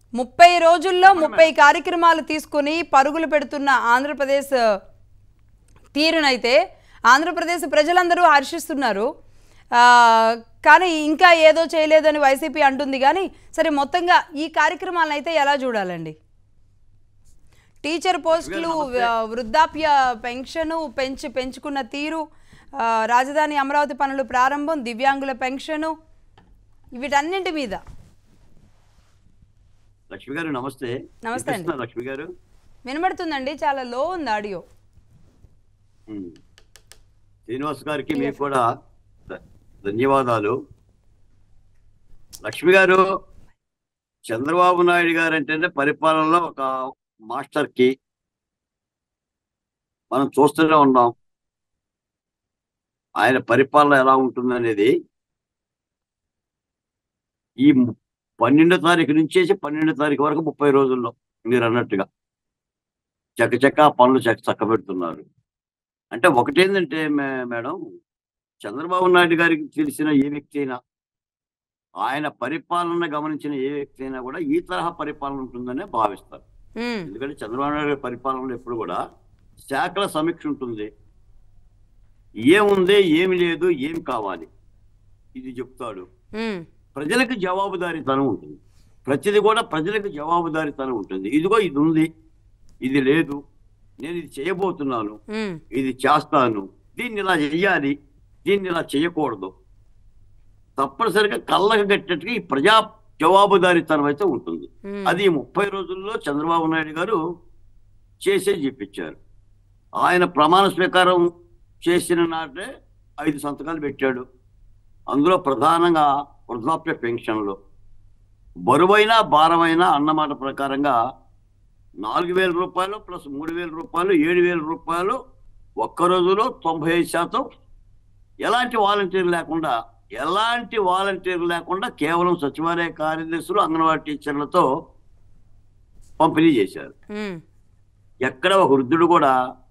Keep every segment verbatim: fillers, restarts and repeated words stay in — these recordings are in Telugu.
ముప్పై రోజుల్లో ముప్పై కార్యక్రమాలు తీసుకుని పరుగులు పెడుతున్న ఆంధ్రప్రదేశ్ తీరునైతే ఆంధ్రప్రదేశ్ ప్రజలందరూ హర్షిస్తున్నారు. కానీ ఇంకా ఏదో చేయలేదని వైసీపీ అంటుంది. కానీ సరే, మొత్తంగా ఈ కార్యక్రమాలను అయితే ఎలా చూడాలండి? టీచర్ పోస్టులు, వృద్ధాప్య పెన్షను పెంచి పెంచుకున్న తీరు, రాజధాని అమరావతి పనులు ప్రారంభం, దివ్యాంగుల పెన్షను, వీటన్నింటి మీద. లక్ష్మి గారు నమస్తే. నమస్తే అండి. లక్ష్మి గారు వినబడుతుందండి, చాలా లో ఉంది ఆడియో. శ్రీనివాస్ గారికి మీకు కూడా ధన్యవాదాలు. లక్ష్మి గారు, చంద్రబాబు నాయుడు గారు అంటేనే పరిపాలనలో ఒక మాస్టర్ కి మనం చూస్తూనే ఉన్నాం. ఆయన పరిపాలన ఎలా ఉంటుందనేది ఈ పన్నెండో తారీఖు నుంచేసి పన్నెండో తారీఖు వరకు ముప్పై రోజుల్లో మీరు అన్నట్టుగా చక్కచక్క పనులు చక్క చక్క పెడుతున్నారు. అంటే ఒకటేంటంటే మేడం, చంద్రబాబు నాయుడు గారికి తెలిసిన ఏ వ్యక్తి అయినా, ఆయన పరిపాలన గమనించిన ఏ వ్యక్తి అయినా కూడా ఈ తరహా పరిపాలన ఉంటుందనే భావిస్తారు. ఎందుకంటే చంద్రబాబు నాయుడు గారి పరిపాలనలో ఎప్పుడు కూడా శాఖల సమీక్ష ఉంటుంది. ఏముంది, ఏమి లేదు, ఏం కావాలి ఇది చెప్తాడు. ప్రజలకు జవాబుదారీతనం ఉంటుంది. ప్రతిది కూడా ప్రజలకు జవాబుదారీతనం ఉంటుంది. ఇదిగో ఇది ఉంది, ఇది లేదు, నేను ఇది చేయబోతున్నాను, ఇది చేస్తాను, దీన్ని ఇలా చెయ్యాలి, దీన్ని ఇలా చేయకూడదు, తప్పనిసరిగా కళ్ళకు కట్టినట్టుగా ఈ ప్రజా జవాబుదారీతనం అయితే ఉంటుంది. అది ముప్పై రోజుల్లో చంద్రబాబు నాయుడు గారు చేసే చూపించారు. ఆయన ప్రమాణ స్వీకారం చేసిన నాటే ఐదు సంతకాలు పెట్టాడు. అందులో ప్రధానంగా వృద్ధాప్య పెన్షన్లు బరువైన భారమైన అన్నమాట ప్రకారంగా నాలుగు వేల రూపాయలు ప్లస్ మూడు వేల రూపాయలు ఏడు వేల రూపాయలు ఒక్క రోజులో తొంభై ఐదు శాతం ఎలాంటి వాలంటీర్ లేకుండా ఎలాంటి వాలంటీర్ లేకుండా కేవలం సచివాలయ కార్యదర్శులు, అంగన్వాడీ టీచర్లతో పంపిణీ చేశారు. ఎక్కడ ఒక వృద్ధుడు కూడా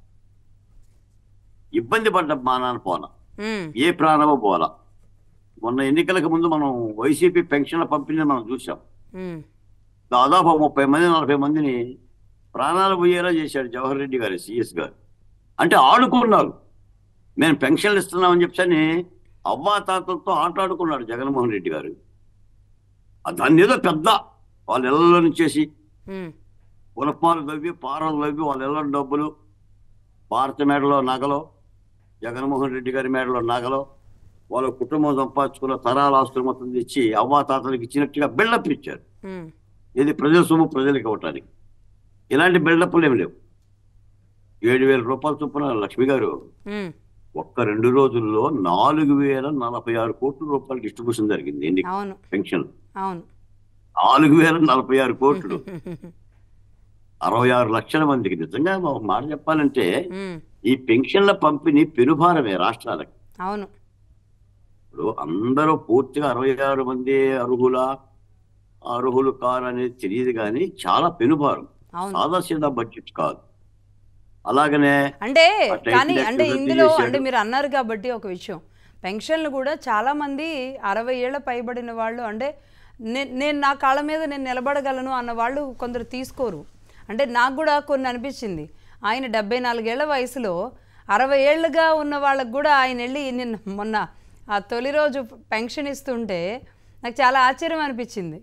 ఇబ్బంది పడ్డ మానాన్ని పోలా, ఏ ప్రాణమో పోలా. మొన్న ఎన్నికలకు ముందు మనం వైసీపీ పెన్షన్ల పంపిణీ మనం చూసాం. దాదాపు ముప్పై మంది నలభై మందిని ప్రాణాలు పోయేలా చేశాడు జవహర్ రెడ్డి గారు, సిఎస్ గారు. అంటే ఆడుకున్నారు, మేము పెన్షన్లు ఇస్తున్నామని చెప్పని అవ్వాతాతలతో ఆటాడుకున్నాడు జగన్మోహన్ రెడ్డి గారు. దాన్ని ఏదో పెద్ద వాళ్ళ ఇళ్లలో నుంచేసి పులపాలు తవ్వి పారలు తవ్వి వాళ్ళ ఇళ్ళ డబ్బులు, భారత మేడలో నగలో, జగన్మోహన్ రెడ్డి గారి మేడలో నగలో, వాళ్ళ కుటుంబం సంపాదించుకున్న తరాల ఆస్తులు మొత్తం తెచ్చి అవ్వాతాతలకు ఇచ్చినట్టుగా బిల్డప్ ఇచ్చారు. ఇది ప్రజల సొమ్ము ప్రజలకు ఇవ్వటానికి. ఇలాంటి బిల్డప్లు ఏమి లేవు. ఏడు వేల రూపాయల చొప్పున లక్ష్మి గారు ఒక్క రెండు రోజుల్లో నాలుగు వేల నలభై ఆరు కోట్ల రూపాయలు డిస్ట్రిబ్యూషన్ జరిగింది ఎన్ని పెన్షన్. నాలుగు వేల నలభై ఆరు కోట్లు అరవై ఆరు లక్షల మందికి. నిజంగా ఒక మాట చెప్పాలంటే ఈ పెన్షన్ల పంపిణీ పెనుభారమే రాష్ట్రాలకు. అవును, ఇప్పుడు అందరూ పూర్తిగా అరవై ఆరు మంది అర్హుల అర్హులు కారు అనేది తెలియదు, కానీ చాలా పెనుభారం, సాదాసీదా బడ్జెట్ కాదు. అలాగనే అంటే కానీ అంటే ఇందులో అంటే మీరు అన్నారు కాబట్టి ఒక విషయం, పెన్షన్లు కూడా చాలా మంది అరవై ఏళ్ళ పైబడిన వాళ్ళు, అంటే నేను నా కాళ్ళ మీద నేను నిలబడగలను అన్న వాళ్ళు కొందరు తీసుకోరు. అంటే నాకు కూడా కొన్ని అనిపించింది, ఆయన డెబ్బై నాలుగేళ్ల వయసులో అరవై ఏళ్ళుగా ఉన్న వాళ్ళకు కూడా ఆయన వెళ్ళి నిన్న మొన్న ఆ తొలి రోజు పెన్షన్ ఇస్తుంటే నాకు చాలా ఆశ్చర్యం అనిపించింది.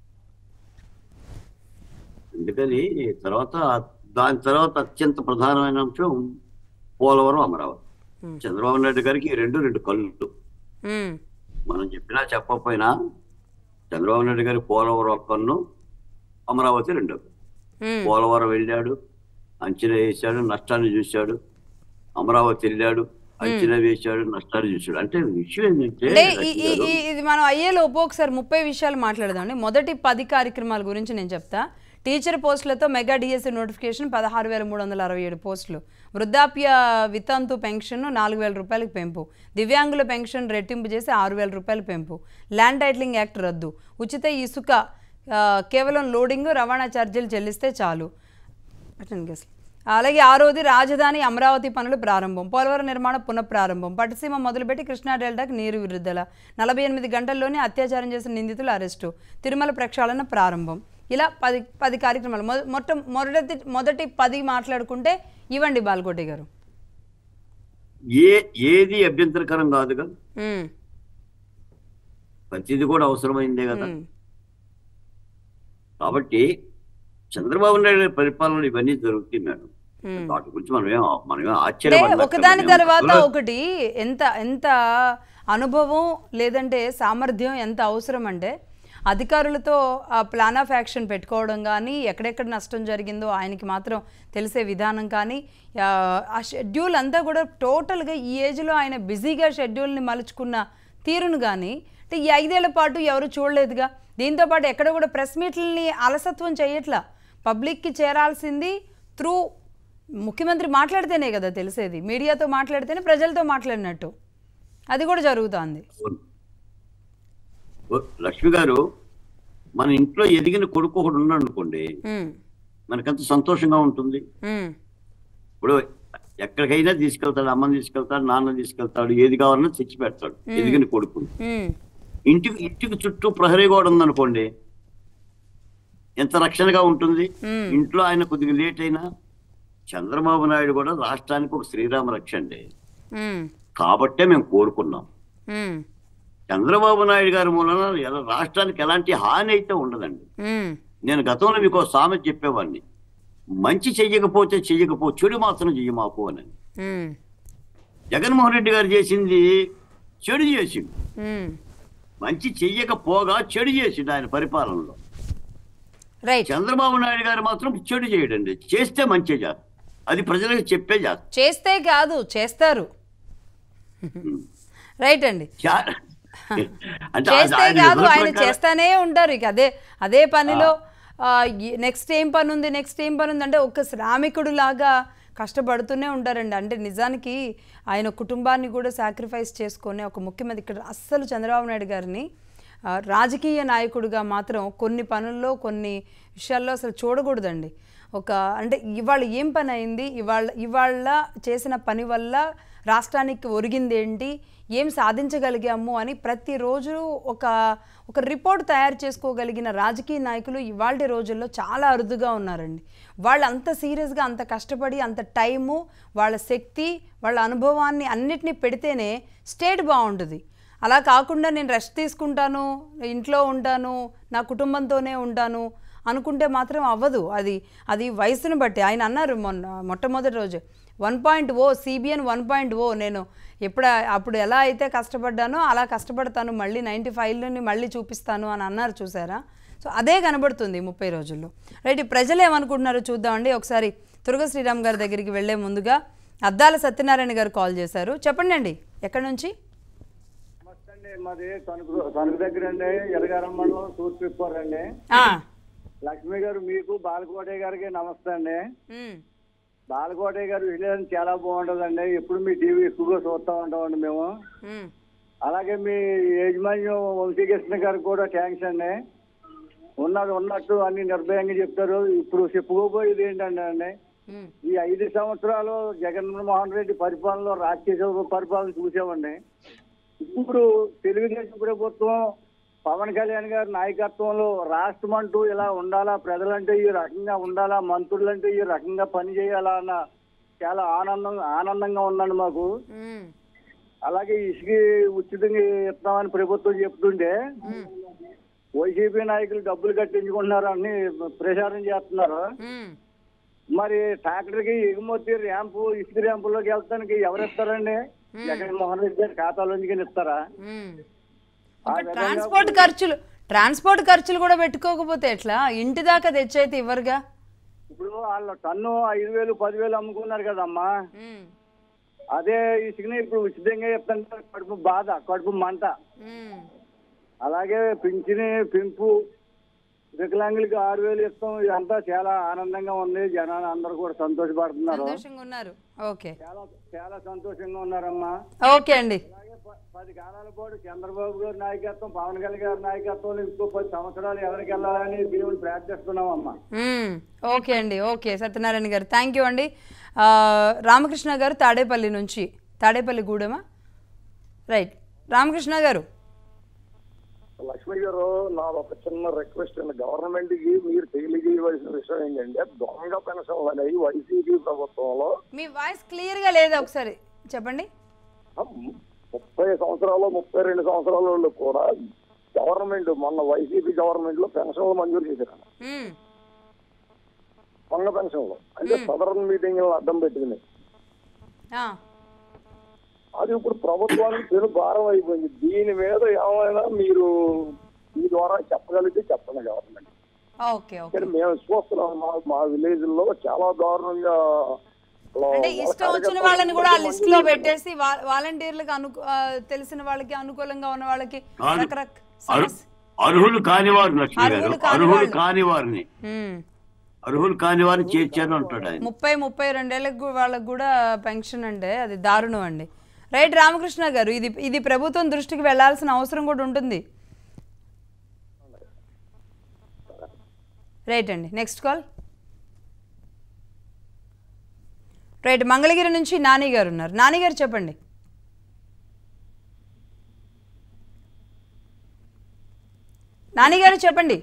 అందుకని తర్వాత దాని తర్వాత అత్యంత ప్రధానమైన అంశం పోలవరం, అమరావతి. చంద్రబాబు నాయుడు గారికి రెండు రెండు కళ్ళు. మనం చెప్పినా చెప్పకపోయినా చంద్రబాబు నాయుడు గారి పోలవరం ఒక కన్ను, అమరావతి రెండు. పోలవరం వెళ్ళాడు, అంచనా వేశాడు, నష్టాన్ని చూశాడు. అమరావతి వెళ్ళాడు, అంచనా వేశాడు, నష్టాన్ని చూశాడు. అంటే విషయం ఏంటంటే ఇది మనం అయ్యేలోపు ఒకసారి ముప్పై విషయాలు మాట్లాడదామండి. మొదటి పది కార్యక్రమాల గురించి నేను చెప్తా. టీచర్ పోస్టులతో మెగా డిఎస్సి నోటిఫికేషన్ పదహారు వేల మూడు వందల అరవై ఏడు పోస్టులు, వృద్ధాప్య వితంతు పెన్షన్ నాలుగు వేల రూపాయలకు పెంపు, దివ్యాంగుల పెన్షన్ రెట్టింపు చేసి ఆరు వేల రూపాయలు పెంపు, ల్యాండ్ టైటిలింగ్ యాక్ట్ రద్దు, ఉచిత ఇసుక కేవలం లోడింగ్ రవాణా ఛార్జీలు చెల్లిస్తే చాలు. అలాగే ఆరోది రాజధాని అమరావతి పనులు ప్రారంభం, పోలవరం నిర్మాణ పునఃప్రారంభం, పట్టిసీమ మొదలుపెట్టి కృష్ణా డెల్టాకు నీరు విడుదల, నలభై ఎనిమిది గంటల్లోనే అత్యాచారం చేసిన నిందితుల అరెస్టు, తిరుమల ప్రక్షాళన ప్రారంభం, ఇలా పది పది కార్యక్రమాలు మొ మొట్ట మొదటి మొదటి పది మాట్లాడుకుంటే ఇవ్వండి బాలకోటి గారు. ఏ ఏది అభ్యంతరకరం కాదుగా, ప్రతిది కూడా అవసరమైందే కదా. కాబట్టి చంద్రబాబు నాయుడు పరిపాలనలో ఇవన్నీ జరుగుతాయి మేడం. వాటి గురించి మనమే మనమే ఆశ్చర్యం. ఒకదాని తర్వాత ఒకటి ఎంత ఎంత అనుభవం లేదంటే సామర్థ్యం ఎంత అవసరం అంటే అధికారులతో ఆ ప్లాన్ ఆఫ్ యాక్షన్ పెట్టుకోవడం కానీ, ఎక్కడెక్కడ నష్టం జరిగిందో ఆయనకి మాత్రం తెలిసే విధానం కానీ, ఆ షెడ్యూల్ అంతా కూడా టోటల్గా ఈ ఏజ్లో ఆయన బిజీగా షెడ్యూల్ని మలుచుకున్న తీరును కానీ అంటే ఈ ఐదేళ్ల పాటు ఎవరు చూడలేదుగా. దీంతోపాటు ఎక్కడ కూడా ప్రెస్ మీట్లని అలసత్వం చేయట్లా. పబ్లిక్కి చేరాల్సింది త్రూ ముఖ్యమంత్రి మాట్లాడితేనే కదా తెలిసేది, మీడియాతో మాట్లాడితేనే ప్రజలతో మాట్లాడినట్టు. అది కూడా జరుగుతుంది. లక్ష్మి గారు, మన ఇంట్లో ఎదిగిన కొడుకు ఒకడు ఉన్నాడు అనుకోండి, మనకంత సంతోషంగా ఉంటుంది. ఇప్పుడు ఎక్కడికైనా తీసుకెళ్తాడు, అమ్మని తీసుకెళ్తాడు, నాన్న తీసుకెళ్తాడు, ఏది కావాలన్నా తెచ్చి పెడతాడు ఎదిగిన కొడుకు. ఇంటికి ఇంటికి చుట్టూ ప్రహరీ గోడ ఉందనుకోండి, ఎంత రక్షణగా ఉంటుంది. ఇంట్లో ఆయన కొద్దిగా లేట్ అయినా చంద్రబాబు నాయుడు కూడా రాష్ట్రానికి ఒక శ్రీరామ రక్ష అండి. కాబట్టే మేము కోరుకున్నాం. చంద్రబాబు నాయుడు గారి మూలన రాష్ట్రానికి ఎలాంటి హాని అయితే ఉండదండి. నేను గతంలో మీకు సామెత చెప్పేవాడిని, మంచి చెయ్యకపోతే చెయ్యకపో, చెడు మాత్రం చెయ్యమాకు అని. జగన్మోహన్ రెడ్డి గారు చేసింది చెడు చేసిండు, మంచి చెయ్యకపోగా చెడు చేసిండు ఆయన పరిపాలనలో. చంద్రబాబు నాయుడు గారు మాత్రం చెడు చేయడండి, చేస్తే మంచి చేస్తారు, అది ప్రజలకు చెప్పే చేస్తారు. చేస్తే కాదు చేస్తారు. రైట్ అండి, చేస్తే కాదు ఆయన చేస్తానే ఉంటారు. ఇక అదే అదే పనిలో నెక్స్ట్ ఏం పని ఉంది నెక్స్ట్ ఏం పని ఉంది అంటే ఒక శ్రామికుడు లాగా కష్టపడుతూనే ఉంటారండి. అంటే నిజానికి ఆయన కుటుంబాన్ని కూడా సాక్రిఫైస్ చేసుకొని ఒక ముఖ్యమంత్రి, ఇక్కడ అస్సలు చంద్రబాబు నాయుడు గారిని రాజకీయ నాయకుడిగా మాత్రం కొన్ని పనుల్లో కొన్ని విషయాల్లో అసలు చూడకూడదండి. ఒక అంటే ఇవాళ ఏం పని అయింది, ఇవాళ ఇవాళ చేసిన పని వల్ల రాష్ట్రానికి ఒరిగింది ఏంటి, ఏం సాధించగలిగాము అని ప్రతిరోజు ఒక ఒక రిపోర్ట్ తయారు చేసుకోగలిగిన రాజకీయ నాయకులు ఇవాళ రోజుల్లో చాలా అరుదుగా ఉన్నారండి. వాళ్ళు అంత సీరియస్గా అంత కష్టపడి అంత టైము వాళ్ళ శక్తి వాళ్ళ అనుభవాన్ని అన్నిటినీ పెడితేనే స్టేట్ బాగుంటుంది. అలా కాకుండా నేను రెస్ట్ తీసుకుంటాను, ఇంట్లో ఉంటాను, నా కుటుంబంతోనే ఉంటాను అనుకుంటే మాత్రం అవ్వదు. అది అది వయసును బట్టి. ఆయన అన్నారు మొన్న మొట్టమొదటి రోజు one point o CBN one point o నేను ఎప్పుడు అప్పుడు ఎలా అయితే కష్టపడ్డానో అలా కష్టపడతాను, మళ్ళీ నైంటీ ఫైవ్లోని మళ్ళీ చూపిస్తాను అని అన్నారు. చూసారా? సో అదే కనబడుతుంది ముప్పై రోజుల్లో. రైట్, ప్రజలు ఏమనుకుంటున్నారో చూద్దామండి. ఒకసారి తురగ శ్రీరామ్ గారి దగ్గరికి వెళ్లే ముందుగా అద్దాల సత్యనారాయణ గారు కాల్ చేశారు. చెప్పండి అండి, ఎక్కడి నుంచి? మాది తణుకు తణుకు దగ్గర అండి, ఎలగారం మండలం తూర్పు అండి. లక్ష్మి గారు, మీకు బాలకోటయ్య గారికి నమస్తే అండి. బాలకోటయ్య గారు విలేజ్ చాలా బాగుంటుందండి, ఎప్పుడు మీ టీవీ ఎక్కువగా చూస్తూ ఉంటామండి మేము. అలాగే మీ యజమాన్యం వంశీకృష్ణ గారికి కూడా థ్యాంక్స్ అండి. ఉన్నది ఉన్నట్టు అన్ని నిర్భయంగా చెప్తారు. ఇప్పుడు చెప్పుకోబోయేది ఏంటంటే అండి, ఈ ఐదు సంవత్సరాలు జగన్మోహన్ రెడ్డి పరిపాలనలో రాజకీయ పరిపాలన చూసామండి. ఇప్పుడు తెలుగుదేశం ప్రభుత్వం పవన్ కళ్యాణ్ గారి నాయకత్వంలో రాష్ట్రం అంటూ ఇలా ఉండాలా, ప్రజలంటే ఈ రకంగా ఉండాలా, మంత్రులంటే ఈ రకంగా పని చేయాలా అన్న చాలా ఆనందం ఆనందంగా ఉందండి మాకు. అలాగే ఇసుక ఉచితంగా ఇస్తామని ప్రభుత్వం చెప్తుంటే వైసీపీ నాయకులు డబ్బులు కట్టించుకుంటున్నారు అని ప్రచారం చేస్తున్నారు. మరి ట్రాక్టర్కి ఎగుమతి ర్యాంపు ఇసుక ర్యాంపుల్లోకి వెళ్తానికి ఎవరిస్తారండి? జగన్మోహన్ రెడ్డి గారి ఖాతాలోంచి ఇస్తారా? ట్రాన్స్పోర్ట్ ఖర్చులు ట్రాన్స్పోర్ట్ ఖర్చులు కూడా పెట్టుకోకపోతే ఎట్లా? ఇంటి దాకా తెచ్చైతే ఇవ్వరుగా. ఇప్పుడు వాళ్ళు టన్ను ఐదు వేలు పదివేలు అమ్ముకున్నారు కదమ్మా, అదే ఇసుకని ఇప్పుడు ఉచితంగా చెప్తుంటే కడుపు బాధ, కడుపు మంట. అలాగే పింఛని పెంపు, వికలాంగులకి ఆరు వేలు ఇస్తాం, ఇదంతా చాలా ఆనందంగా ఉంది. జనాలు అందరూ కూడా సంతోషపడుతున్నారు, చాలా చాలా సంతోషంగా ఉన్నారమ్మా. ఓకే అండి. పది కాలాల పాటు చంద్రబాబు గారి నాయకత్వం, పవన్ కళ్యాణ్ గారి నాయకత్వం ఇంకో పది సంవత్సరాలు ఎవరికి వెళ్ళాలని దేవుని ప్రార్థిస్తున్నామమ్మా. ఓకే అండి, okay Satyanarayana garu, thank you అండి. రామకృష్ణ గారు తాడేపల్లి నుంచి, తాడేపల్లి గూడెమా? రైట్, రామకృష్ణ గారు. లక్ష్మి గారు నా ఒక చిన్న రిక్వెస్ట్ అండి, గవర్నమెంట్ కి మీరు తెలియజేయవలసిన విషయం ఏంటంటే దొంగ పెన్షన్లు అనేవి వైసీపీ ప్రభుత్వంలో. మీ వాయిస్ క్లియర్ గా లేదా, ఒకసారి చెప్పండి. ముప్పై సంవత్సరాలు ముప్పై రెండు సంవత్సరాల వాళ్ళు కూడా గవర్నమెంట్ మొన్న వైసీపీ గవర్నమెంట్ లో పెన్షన్లు మంజూరు చేశారు. దొంగ పెన్షన్లు అంటే సదరన్ మీటింగ్ అడ్డం పెట్టుకుని అది ఇప్పుడు ప్రభుత్వానికి పెను భారం అయిపోయింది. దీని మీద ఏమైనా మీరు మీ ద్వారా చెప్పగలిగితే చెప్పండి గవర్నమెంట్. మేము చూస్తున్నాం మా మా విలేజ్ లో చాలా దారుణంగా అంటే ఇష్టం వచ్చిన వాళ్ళని కూడా ఆ లిస్ట్ లో పెట్టేసి వాలంటీర్లకు అను తెలిసిన వాళ్ళకి అనుకూలంగా ఉన్న వాళ్ళకి అర్హులు కాని వారు అర్హులు కాని వారిని అర్హులు కాని వారిని చేర్చారు అంటాడు ఆయన. ముప్పై ముప్పై రెండేళ్ళకి వాళ్ళకి కూడా పెన్షన్ అంటే అది దారుణం అండి. రైట్ రామకృష్ణ గారు, ఇది ఇది ప్రభుత్వం దృష్టికి వెళ్లాల్సిన అవసరం కూడా ఉంటుంది. రైట్ అండి, నెక్స్ట్ కాల్. రైట్, మంగళగిరి నుంచి నాని గారు ఉన్నారు. నాని గారు చెప్పండి. నాని గారు చెప్పండి.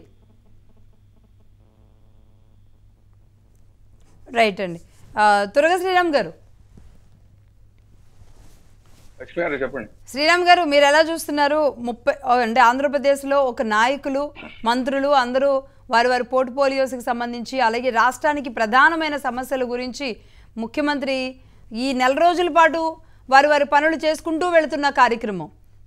రైట్ అండి, తురగ శ్రీరామ్ గారు. చెప్పండి. శ్రీరామ్ గారు, మీరు ఎలా చూస్తున్నారు? ముప్పై అంటే ఆంధ్రప్రదేశ్లో ఒక నాయకులు, మంత్రులు అందరూ వారి వారి పోర్ట్ఫోలియోస్కి సంబంధించి అలాగే రాష్ట్రానికి ప్రధానమైన సమస్యల గురించి ముఖ్యమంత్రి ఈ నెల రోజుల పాటు వారి వారి పనులు చేసుకుంటూ వెళుతున్న కార్యక్రమం.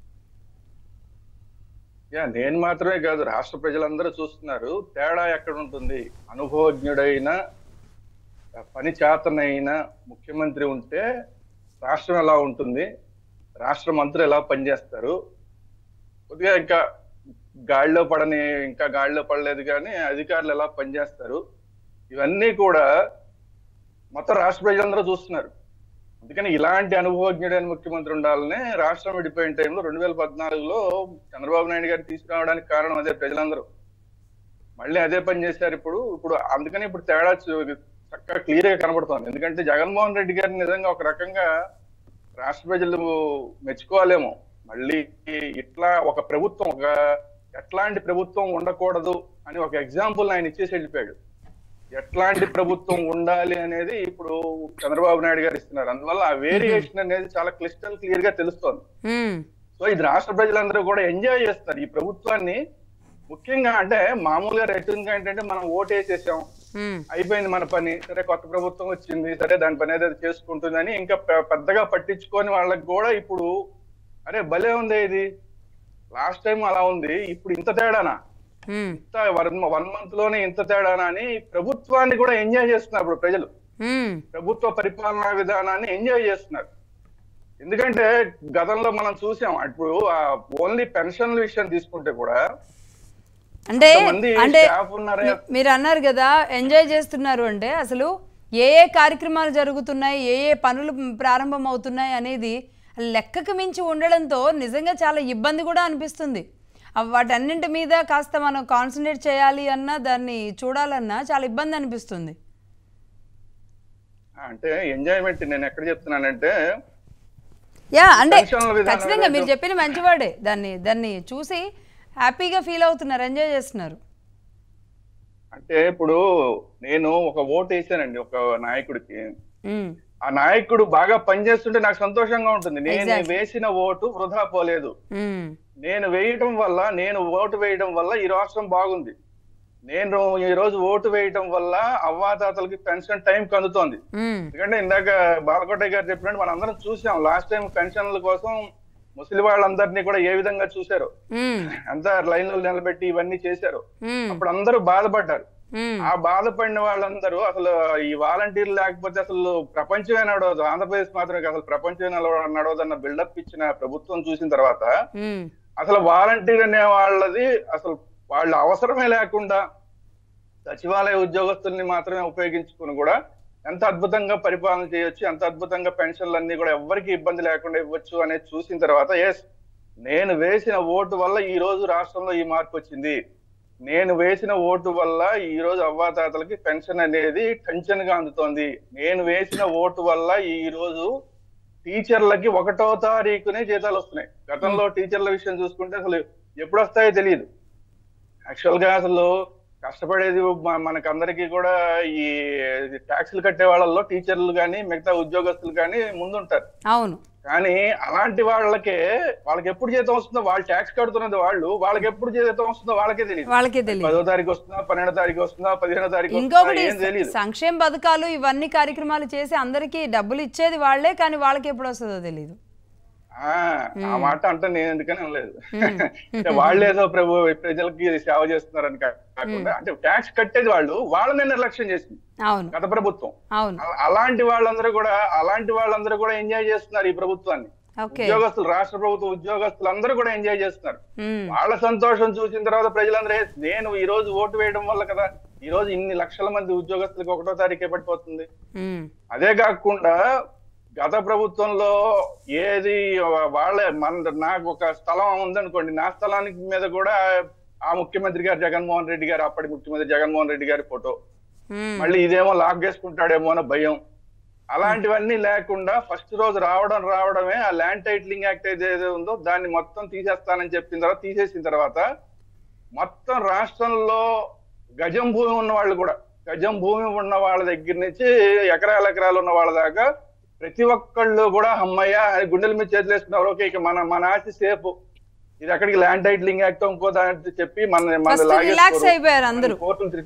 నేను మాత్రమే కాదు, రాష్ట్ర ప్రజలందరూ చూస్తున్నారు. తేడా ఎక్కడ ఉంటుంది? అనుభవజ్ఞుడైన పని చేతనైన ముఖ్యమంత్రి ఉంటే రాష్ట్రం ఎలా ఉంటుంది, రాష్ట్ర మంత్రులు ఎలా పనిచేస్తారు. కొద్దిగా ఇంకా గాడిలో పడని ఇంకా గాడిలో పడలేదు కానీ అధికారులు ఎలా పనిచేస్తారు, ఇవన్నీ కూడా మొత్తం రాష్ట్ర ప్రజలందరూ చూస్తున్నారు. అందుకని ఇలాంటి అనుభవజ్ఞుడైన ముఖ్యమంత్రి ఉండాలని రాష్ట్రం విడిపోయిన టైంలో రెండు వేల పద్నాలుగులో చంద్రబాబు నాయుడు గారు తీసుకురావడానికి కారణం అదే. ప్రజలందరూ మళ్ళీ అదే పని చేశారు. ఇప్పుడు ఇప్పుడు అందుకని ఇప్పుడు తేడా చక్కగా క్లియర్ గా కనబడుతోంది. ఎందుకంటే జగన్మోహన్ రెడ్డి గారిని నిజంగా ఒక రకంగా రాష్ట్ర ప్రజలు మెచ్చుకోవాలేమో. మళ్ళీ ఇట్లా ఒక ప్రభుత్వం, ఒక ఎట్లాంటి ప్రభుత్వం ఉండకూడదు అని ఒక ఎగ్జాంపుల్ ఆయన ఇచ్చేసి వెళ్ళిపోయాడు. ఎట్లాంటి ప్రభుత్వం ఉండాలి అనేది ఇప్పుడు చంద్రబాబు నాయుడు గారు ఇస్తున్నారు. అందువల్ల ఆ వేరియేషన్ అనేది చాలా క్లిస్టల్ క్లియర్ గా తెలుస్తోంది. సో ఇది రాష్ట్ర ప్రజలందరూ కూడా ఎంజాయ్ చేస్తారు ఈ ప్రభుత్వాన్ని. ముఖ్యంగా అంటే మామూలుగా రేటింగ్ ఏంటంటే మనం ఓటు వేసేసాం, అయిపోయింది మన పని, సరే కొత్త ప్రభుత్వం వచ్చింది, సరే దాని పని ఏదైతే చేసుకుంటుందని ఇంకా పెద్దగా పట్టించుకొని వాళ్ళకి కూడా ఇప్పుడు అరే భలే ఉంది, ఇది లాస్ట్ టైం అలా ఉంది, ఇప్పుడు ఇంత తేడానా, ఇంత వన్ మంత్ లోనే ఇంత తేడానా అని ప్రభుత్వాన్ని కూడా ఎంజాయ్ చేస్తున్నారు ఇప్పుడు ప్రజలు. ప్రభుత్వ పరిపాలనా విధానాన్ని ఎంజాయ్ చేస్తున్నారు. ఎందుకంటే గతంలో మనం చూసాం, ఇప్పుడు ఓన్లీ పెన్షన్ల విషయం తీసుకుంటే కూడా అంటే అంటే మీరు అన్నారు కదా ఎంజాయ్ చేస్తున్నారు అంటే అసలు ఏ ఏ కార్యక్రమాలు జరుగుతున్నాయి, ఏ ఏ పనులు ప్రారంభం అవుతున్నాయి అనేది లెక్కకు మించి ఉండడంతో నిజంగా చాలా ఇబ్బంది కూడా అనిపిస్తుంది. వాటన్నింటి మీద కాస్త మనం కాన్సన్ట్రేట్ చేయాలి అన్నా, దాన్ని చూడాలన్నా చాలా ఇబ్బంది అనిపిస్తుంది. అంటే ఎంజాయ్మెంట్ నేను ఎక్కడ చెప్తున్నానంటే యా అంటే ఖచ్చితంగా మీరు చెప్పిన మంచివాడే, దాన్ని దాన్ని చూసి హ్యాపీగా ఫీల్ అవుతున్నారు, ఎంజాయ్ చేస్తున్నారు. అంటే ఇప్పుడు నేను ఒక ఓటు వేసానండి ఒక నాయకుడికి, ఆ నాయకుడు బాగా పనిచేస్తుంటే నాకు సంతోషంగా ఉంటుంది. నేను వేసిన ఓటు వృధా పోలేదు. నేను వేయటం వల్ల నేను ఓటు వేయడం వల్ల ఈ రాష్ట్రం బాగుంది. నేను ఈ రోజు ఓటు వేయటం వల్ల అవ్వాతాతలకి పెన్షన్ టైం అందుతోంది. ఎందుకంటే ఇందాక బాలకోటయ్య గారు చెప్పినట్టు మనం అందరం చూసాం, లాస్ట్ టైం పెన్షన్ల కోసం ముసలి వాళ్ళందరినీ కూడా ఏ విధంగా చూశారు, అంతా లైన్ లో నిలబెట్టి ఇవన్నీ చేశారు. అప్పుడు అందరూ బాధపడ్డారు. ఆ బాధపడిన వాళ్ళందరూ అసలు ఈ వాలంటీర్లు లేకపోతే అసలు ప్రపంచమే నడవదు, ఆంధ్రప్రదేశ్ మాత్రమే అసలు ప్రపంచమే నడవదు అన్న బిల్డప్ ఇచ్చిన ప్రభుత్వం చూసిన తర్వాత అసలు వాలంటీర్ అనే వాళ్ళది అసలు వాళ్ళ అవసరమే లేకుండా సచివాలయ ఉద్యోగస్తుల్ని మాత్రమే ఉపయోగించుకుని కూడా ఎంత అద్భుతంగా పరిపాలన చేయొచ్చు, ఎంత అద్భుతంగా పెన్షన్లు అన్ని కూడా ఎవరికి ఇబ్బంది లేకుండా ఇవ్వచ్చు అనేది చూసిన తర్వాత ఎస్ నేను వేసిన ఓటు వల్ల ఈ రోజు రాష్ట్రంలో ఈ మార్పు వచ్చింది, నేను వేసిన ఓటు వల్ల ఈ రోజు అవ్వాతాతలకి పెన్షన్ అనేది టెన్షన్ గా అందుతోంది, నేను వేసిన ఓటు వల్ల ఈ రోజు టీచర్లకి ఒకటో తారీఖునే జీతాలు వస్తున్నాయి. గతంలో టీచర్ల విషయం చూసుకుంటే అసలు ఎప్పుడు వస్తాయో తెలియదు. యాక్చువల్ గా అసలు కష్టపడేది మనకందరికీ కూడా ఈ ట్యాక్సులు కట్టే వాళ్ళల్లో టీచర్లు కానీ మిగతా ఉద్యోగస్తులు కానీ ముందుంటారు. అవును. కానీ అలాంటి వాళ్ళకే వాళ్ళకి ఎప్పుడు జీతం వస్తుందో, వాళ్ళు ట్యాక్స్ కడుతున్నది వాళ్ళు, వాళ్ళకి ఎప్పుడు జీతం వస్తుందో వాళ్ళకే తెలియదు. వాళ్ళకే తెలియదు. పదో తారీఖు వస్తుందా, పన్నెండో తారీఖు వస్తుందా, పదిహేనో తారీఖు ఇంకొకటి తెలియదు. సంక్షేమ పథకాలు ఇవన్నీ కార్యక్రమాలు చేసి అందరికీ డబ్బులు ఇచ్చేది వాళ్లే, కానీ వాళ్ళకి ఎప్పుడు వస్తుందో తెలియదు. ఆ మాట అంటే నేను ఎందుకని అనలేదు. అంటే వాళ్ళేదో ప్రభు ప్రజలకి సేవ చేస్తున్నారని కాకుండా, అంటే ట్యాక్స్ కట్టేది వాళ్ళు, వాళ్ళనే నిర్లక్ష్యం చేసింది గత ప్రభుత్వం. అలాంటి వాళ్ళందరూ కూడా అలాంటి వాళ్ళందరూ కూడా ఎంజాయ్ చేస్తున్నారు ఈ ప్రభుత్వాన్ని. ఉద్యోగస్తులు, రాష్ట్ర ప్రభుత్వ ఉద్యోగస్తులు అందరూ కూడా ఎంజాయ్ చేస్తున్నారు. వాళ్ళ సంతోషం చూసిన తర్వాత ప్రజలందరూ, నేను ఈ రోజు ఓటు వేయడం వల్ల కదా ఈ రోజు ఇన్ని లక్షల మంది ఉద్యోగస్తులకు ఒకటో తారీఖే పడిపోతుంది. అదే కాకుండా గత ప్రభుత్వంలో ఏది వాళ్ళే మన నాకు ఒక స్థలం ఉందనుకోండి, నా స్థలానికి మీద కూడా ఆ ముఖ్యమంత్రి గారు జగన్మోహన్ రెడ్డి గారు, అప్పటి ముఖ్యమంత్రి జగన్మోహన్ రెడ్డి గారి ఫోటో, మళ్ళీ ఇదేమో లాక్ చేసుకుంటాడేమో అన్న భయం. అలాంటివన్నీ లేకుండా ఫస్ట్ రోజు రావడం రావడమే ఆ ల్యాండ్ టైటిలింగ్ యాక్ట్ ఏదైతే ఉందో దాన్ని మొత్తం తీసేస్తానని చెప్పిన తర్వాత, తీసేసిన తర్వాత మొత్తం రాష్ట్రంలో గజం భూమి ఉన్న వాళ్ళు కూడా, గజం భూమి ఉన్న వాళ్ళ దగ్గర నుంచి ఎకరాల ఎకరాలు ఉన్న వాళ్ళ దాకా ప్రతి ఒక్కళ్ళు కూడా అమ్మయ్య గుండెల మీద చేతులు వేసుకున్నారు. ఓకే, ఇక మన మన ఆస్తి సేఫ్, ఇది అక్కడికి ల్యాండ్ టైటిలింగ్ యాక్ట్ ఇంకో దాని చెప్పి మన మన రిలాక్స్ అయిపోయారు అందరూ.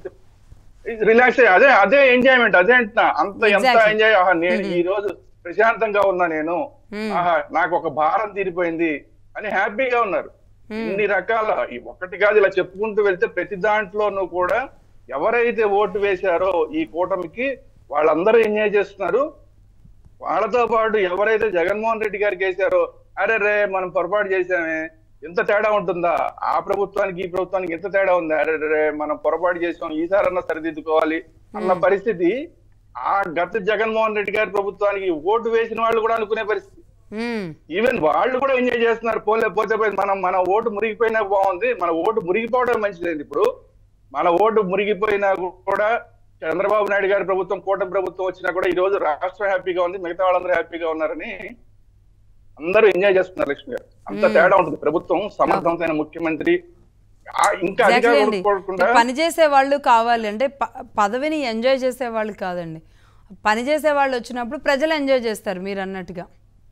రిలాక్స్ అయ్యి అదే అదే ఎంజాయ్మెంట్, అదే అంటున్నా. అంత ఎంత ఎంజాయ్, ఆహా నేను ఈ రోజు ప్రశాంతంగా ఉన్నా, నేను ఆహా నాకు ఒక భారం తీరిపోయింది అని హ్యాపీగా ఉన్నారు. ఇన్ని రకాల ఒకటి కాదు, ఇలా చెప్పుకుంటూ వెళ్తే ప్రతి దాంట్లోనూ కూడా ఎవరైతే ఓటు వేశారో ఈ కూటమికి వాళ్ళందరూ ఎంజాయ్ చేస్తున్నారు. వాళ్ళతో పాటు ఎవరైతే జగన్మోహన్ రెడ్డి గారికి వేశారో, అరే రే మనం పొరపాటు చేసామే, ఎంత తేడా ఉంటుందా, ఆ ప్రభుత్వానికి ఈ ప్రభుత్వానికి ఎంత తేడా ఉంది, అరే రే మనం పొరపాటు చేసాం, ఈసారన్నా సరిదిద్దుకోవాలి అన్న పరిస్థితి ఆ గత జగన్మోహన్ రెడ్డి గారి ప్రభుత్వానికి ఓటు వేసిన వాళ్ళు కూడా అనుకునే పరిస్థితి. ఈవెన్ వాళ్ళు కూడా ఎంజాయ్ చేస్తున్నారు. పోలే పోతే మనం మన ఓటు మురిగిపోయినా బాగుంది, మన ఓటు మురిగిపోవడం మంచిది. ఇప్పుడు మన ఓటు మురిగిపోయినా కూడా చంద్రబాబు నాయుడు గారి ప్రభుత్వం, కూటమి ప్రభుత్వం వచ్చినా కూడా ఈ రోజు రాష్ట్రం హ్యాపీగా ఉంది, మిగతా వాళ్ళందరూ హ్యాపీగా ఉన్నారని అందరూ ఎంజాయ్ చేస్తున్నారు. లక్ష్మి గారు, అంత తేడా ఉంటుంది. ప్రభుత్వం సమర్థవంతమైన ముఖ్యమంత్రి, ఇంకా పనిచేసే వాళ్ళు కావాలి అంటే పదవిని ఎంజాయ్ చేసే వాళ్ళు కాదండి, పనిచేసే వాళ్ళు వచ్చినప్పుడు ప్రజలు ఎంజాయ్ చేస్తారు మీరు అన్నట్టుగా.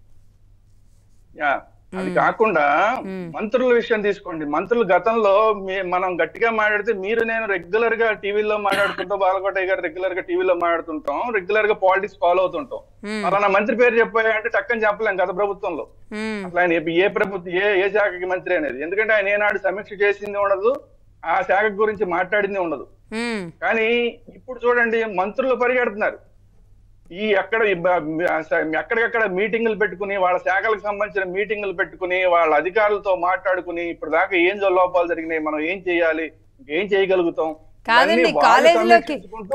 అది కాకుండా మంత్రుల విషయం తీసుకోండి. మంత్రులు గతంలో మనం గట్టిగా మాట్లాడితే, మీరు నేను రెగ్యులర్ గా టీవీలో మాట్లాడుతుంటాం, బాలకోటయ్య గారు రెగ్యులర్ గా టీవీలో మాట్లాడుతుంటాం, రెగ్యులర్ గా పాలిటిక్స్ ఫాలో అవుతుంటాం. అలా మంత్రి పేరు చెప్పాయంటే టక్కని చెప్పలేం గత ప్రభుత్వంలో. అట్లా ఆయన ఏ ప్రభుత్వం ఏ ఏ శాఖకి మంత్రి అనేది, ఎందుకంటే ఆయన ఏనాడు సమీక్ష చేసింది ఉండదు, ఆ శాఖ గురించి మాట్లాడింది ఉండదు. కానీ ఇప్పుడు చూడండి, మంత్రులు పరిగెడుతున్నారు. ఈ ఎక్కడ ఎక్కడికక్కడ మీటింగులు పెట్టుకుని, వాళ్ళ శాఖలకు సంబంధించిన మీటింగులు పెట్టుకుని, వాళ్ళ అధికారులతో మాట్లాడుకుని, ఇప్పుడు దాకా ఏం లోపాలు జరిగినాయి, మనం ఏం చేయాలి, ఏం చేయగలుగుతాం. కాదండి, కాలేజీలోకి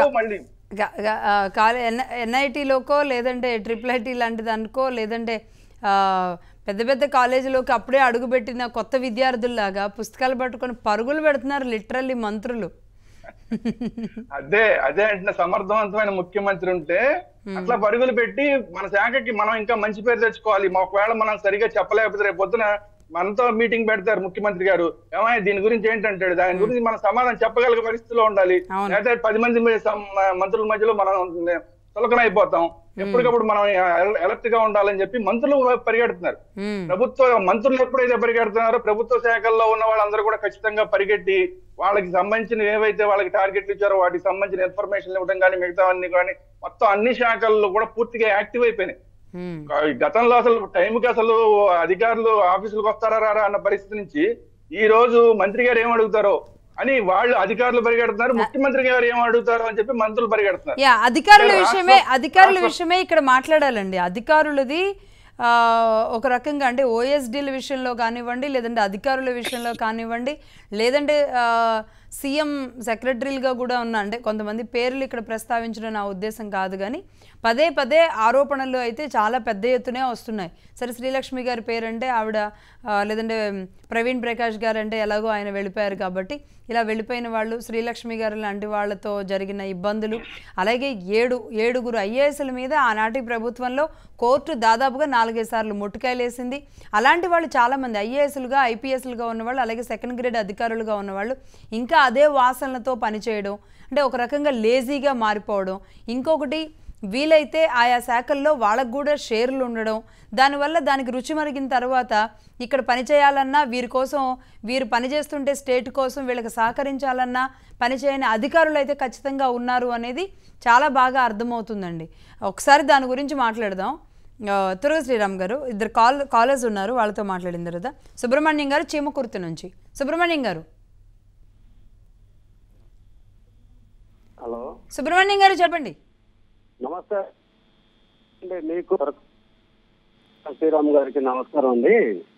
ఎన్ఐటీలోకో లేదంటే ట్రిపుల్ ఐటీ లాంటి దానికో లేదంటే పెద్ద పెద్ద కాలేజీలోకి అప్పుడే అడుగుపెట్టిన కొత్త విద్యార్థుల్లాగా పుస్తకాలు పట్టుకొని పరుగులు పెడుతున్నారు లిటరల్లీ మంత్రులు. అదే అదే అంటే సమర్థవంతమైన ముఖ్యమంత్రి ఉంటే అట్లా పరుగులు పెట్టి మన శాఖకి మనం ఇంకా మంచి పేరు తెచ్చుకోవాలి. ఒకవేళ మనం సరిగా చెప్పలేకపోతే రేపు పొద్దున మనతో మీటింగ్ పెడతారు ముఖ్యమంత్రి గారు, ఏమైనా దీని గురించి ఏంటంటాడు, దాని గురించి మనం సమాధానం చెప్పగలిగే పరిస్థితిలో ఉండాలి. లేకపోతే పది మంది మంత్రుల మధ్యలో మనం చులకన అయిపోతాం. ఎప్పటికప్పుడు మనం అలర్ట్ గా ఉండాలని చెప్పి మంత్రులు పరిగెడుతున్నారు. ప్రభుత్వ మంత్రులు ఎప్పుడైతే పరిగెడుతున్నారో ప్రభుత్వ శాఖల్లో ఉన్న వాళ్ళందరూ కూడా ఖచ్చితంగా పరిగెట్టి వాళ్ళకి సంబంధించిన ఏవైతే వాళ్ళకి టార్గెట్లు ఇచ్చారో వాటికి సంబంధించిన ఇన్ఫర్మేషన్ ఇవ్వడం కానీ మిగతా అన్ని కానీ మొత్తం అన్ని శాఖల్లో కూడా పూర్తిగా యాక్టివ్ అయిపోయినాయి. గతంలో అసలు టైంకి అసలు అధికారులు ఆఫీసులకు వస్తారా రారా అన్న పరిస్థితి నుంచి ఈ రోజు మంత్రి గారు ఏం అడుగుతారో అని వాళ్ళు అధికారులు పరిగెడుతున్నారు, ముఖ్యమంత్రి గారు ఏం అడుగుతారు అని చెప్పి మంత్రులు పరిగెడుతున్నారు. అధికారుల విషయమే అధికారుల విషయమే ఇక్కడ మాట్లాడాలండి. అధికారులది ఒక రకంగా అంటే ఓఎస్డీల విషయంలో కానివ్వండి, లేదంటే అధికారుల విషయంలో కానివ్వండి, లేదంటే సీఎం సెక్రటరీలుగా కూడా ఉన్న, అంటే కొంతమంది పేర్లు ఇక్కడ ప్రస్తావించడం నా ఉద్దేశం కాదు, కానీ పదే పదే ఆరోపణలు అయితే చాలా పెద్ద ఎత్తునే వస్తున్నాయి. సరే, శ్రీలక్ష్మి గారి పేరంటే ఆవిడ, లేదంటే ప్రవీణ్ ప్రకాష్ గారు అంటే ఎలాగో ఆయన వెళ్ళిపోయారు కాబట్టి ఇలా వెళ్ళిపోయిన వాళ్ళు, శ్రీలక్ష్మి గారు లాంటి వాళ్ళతో జరిగిన ఇబ్బందులు, అలాగే ఏడు ఏడుగురు ఐఏఎస్ల మీద ఆనాటి ప్రభుత్వంలో కోర్టు దాదాపుగా నాలుగైదు సార్లు ముట్టుకాయలేసింది. అలాంటి వాళ్ళు చాలామంది ఐఏఎస్లుగా, ఐపీఎస్లుగా ఉన్నవాళ్ళు, అలాగే సెకండ్ గ్రేడ్ అధికారులుగా ఉన్నవాళ్ళు ఇంకా అదే వాసనలతో పనిచేయడం, అంటే ఒక రకంగా లేజీగా మారిపోవడం. ఇంకొకటి, వీలైతే ఆయా శాఖల్లో వాళ్ళకు కూడా షేర్లు ఉండడం, దానివల్ల దానికి రుచి మరిగిన తర్వాత ఇక్కడ పనిచేయాలన్నా, వీరి కోసం, వీరు పనిచేస్తుంటే స్టేట్ కోసం వీళ్ళకి సహకరించాలన్నా పనిచేయని అధికారులు అయితే ఖచ్చితంగా ఉన్నారు అనేది చాలా బాగా అర్థమవుతుందండి. ఒకసారి దాని గురించి మాట్లాడదాం. తురగ శ్రీరామ్ గారు, ఇద్దరు కాల్ కాలర్స్ ఉన్నారు, వాళ్ళతో మాట్లాడిన తర్వాత సుబ్రహ్మణ్యం గారు చీమకుర్తి నుంచి. సుబ్రహ్మణ్యం గారు. హలో సుబ్రహ్మణ్యం గారు చెప్పండి. నమస్తే అండి. మీకు శ్రీరామ్ గారికి నమస్కారం అండి.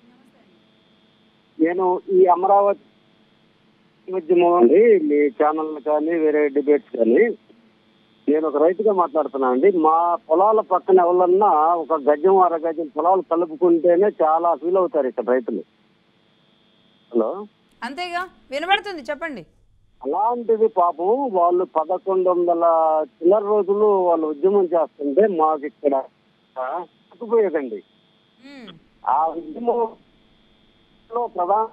నేను ఈ అమరావతి ఉద్యమం అండి, మీ ఛానల్ కానీ వేరే డిబేట్స్ కానీ, నేను ఒక రైతుగా మాట్లాడుతున్నాను అండి. మా పొలాల పక్కన ఎవరన్నా ఒక గజం అర గజం పొలాలు కలుపుకుంటేనే చాలా ఫీల్ అవుతారు ఇక్కడ రైతులు. హలో, అంతేగా వినబడుతుంది, చెప్పండి. అలాంటిది పాపం వాళ్ళు పదకొండు వందల చిల్లర రోజులు వాళ్ళు ఉద్యమం చేస్తుంటే మాకు ఇక్కడ తప్పిపోయేదండి. ఆ ఉద్యమంలో ప్రధాన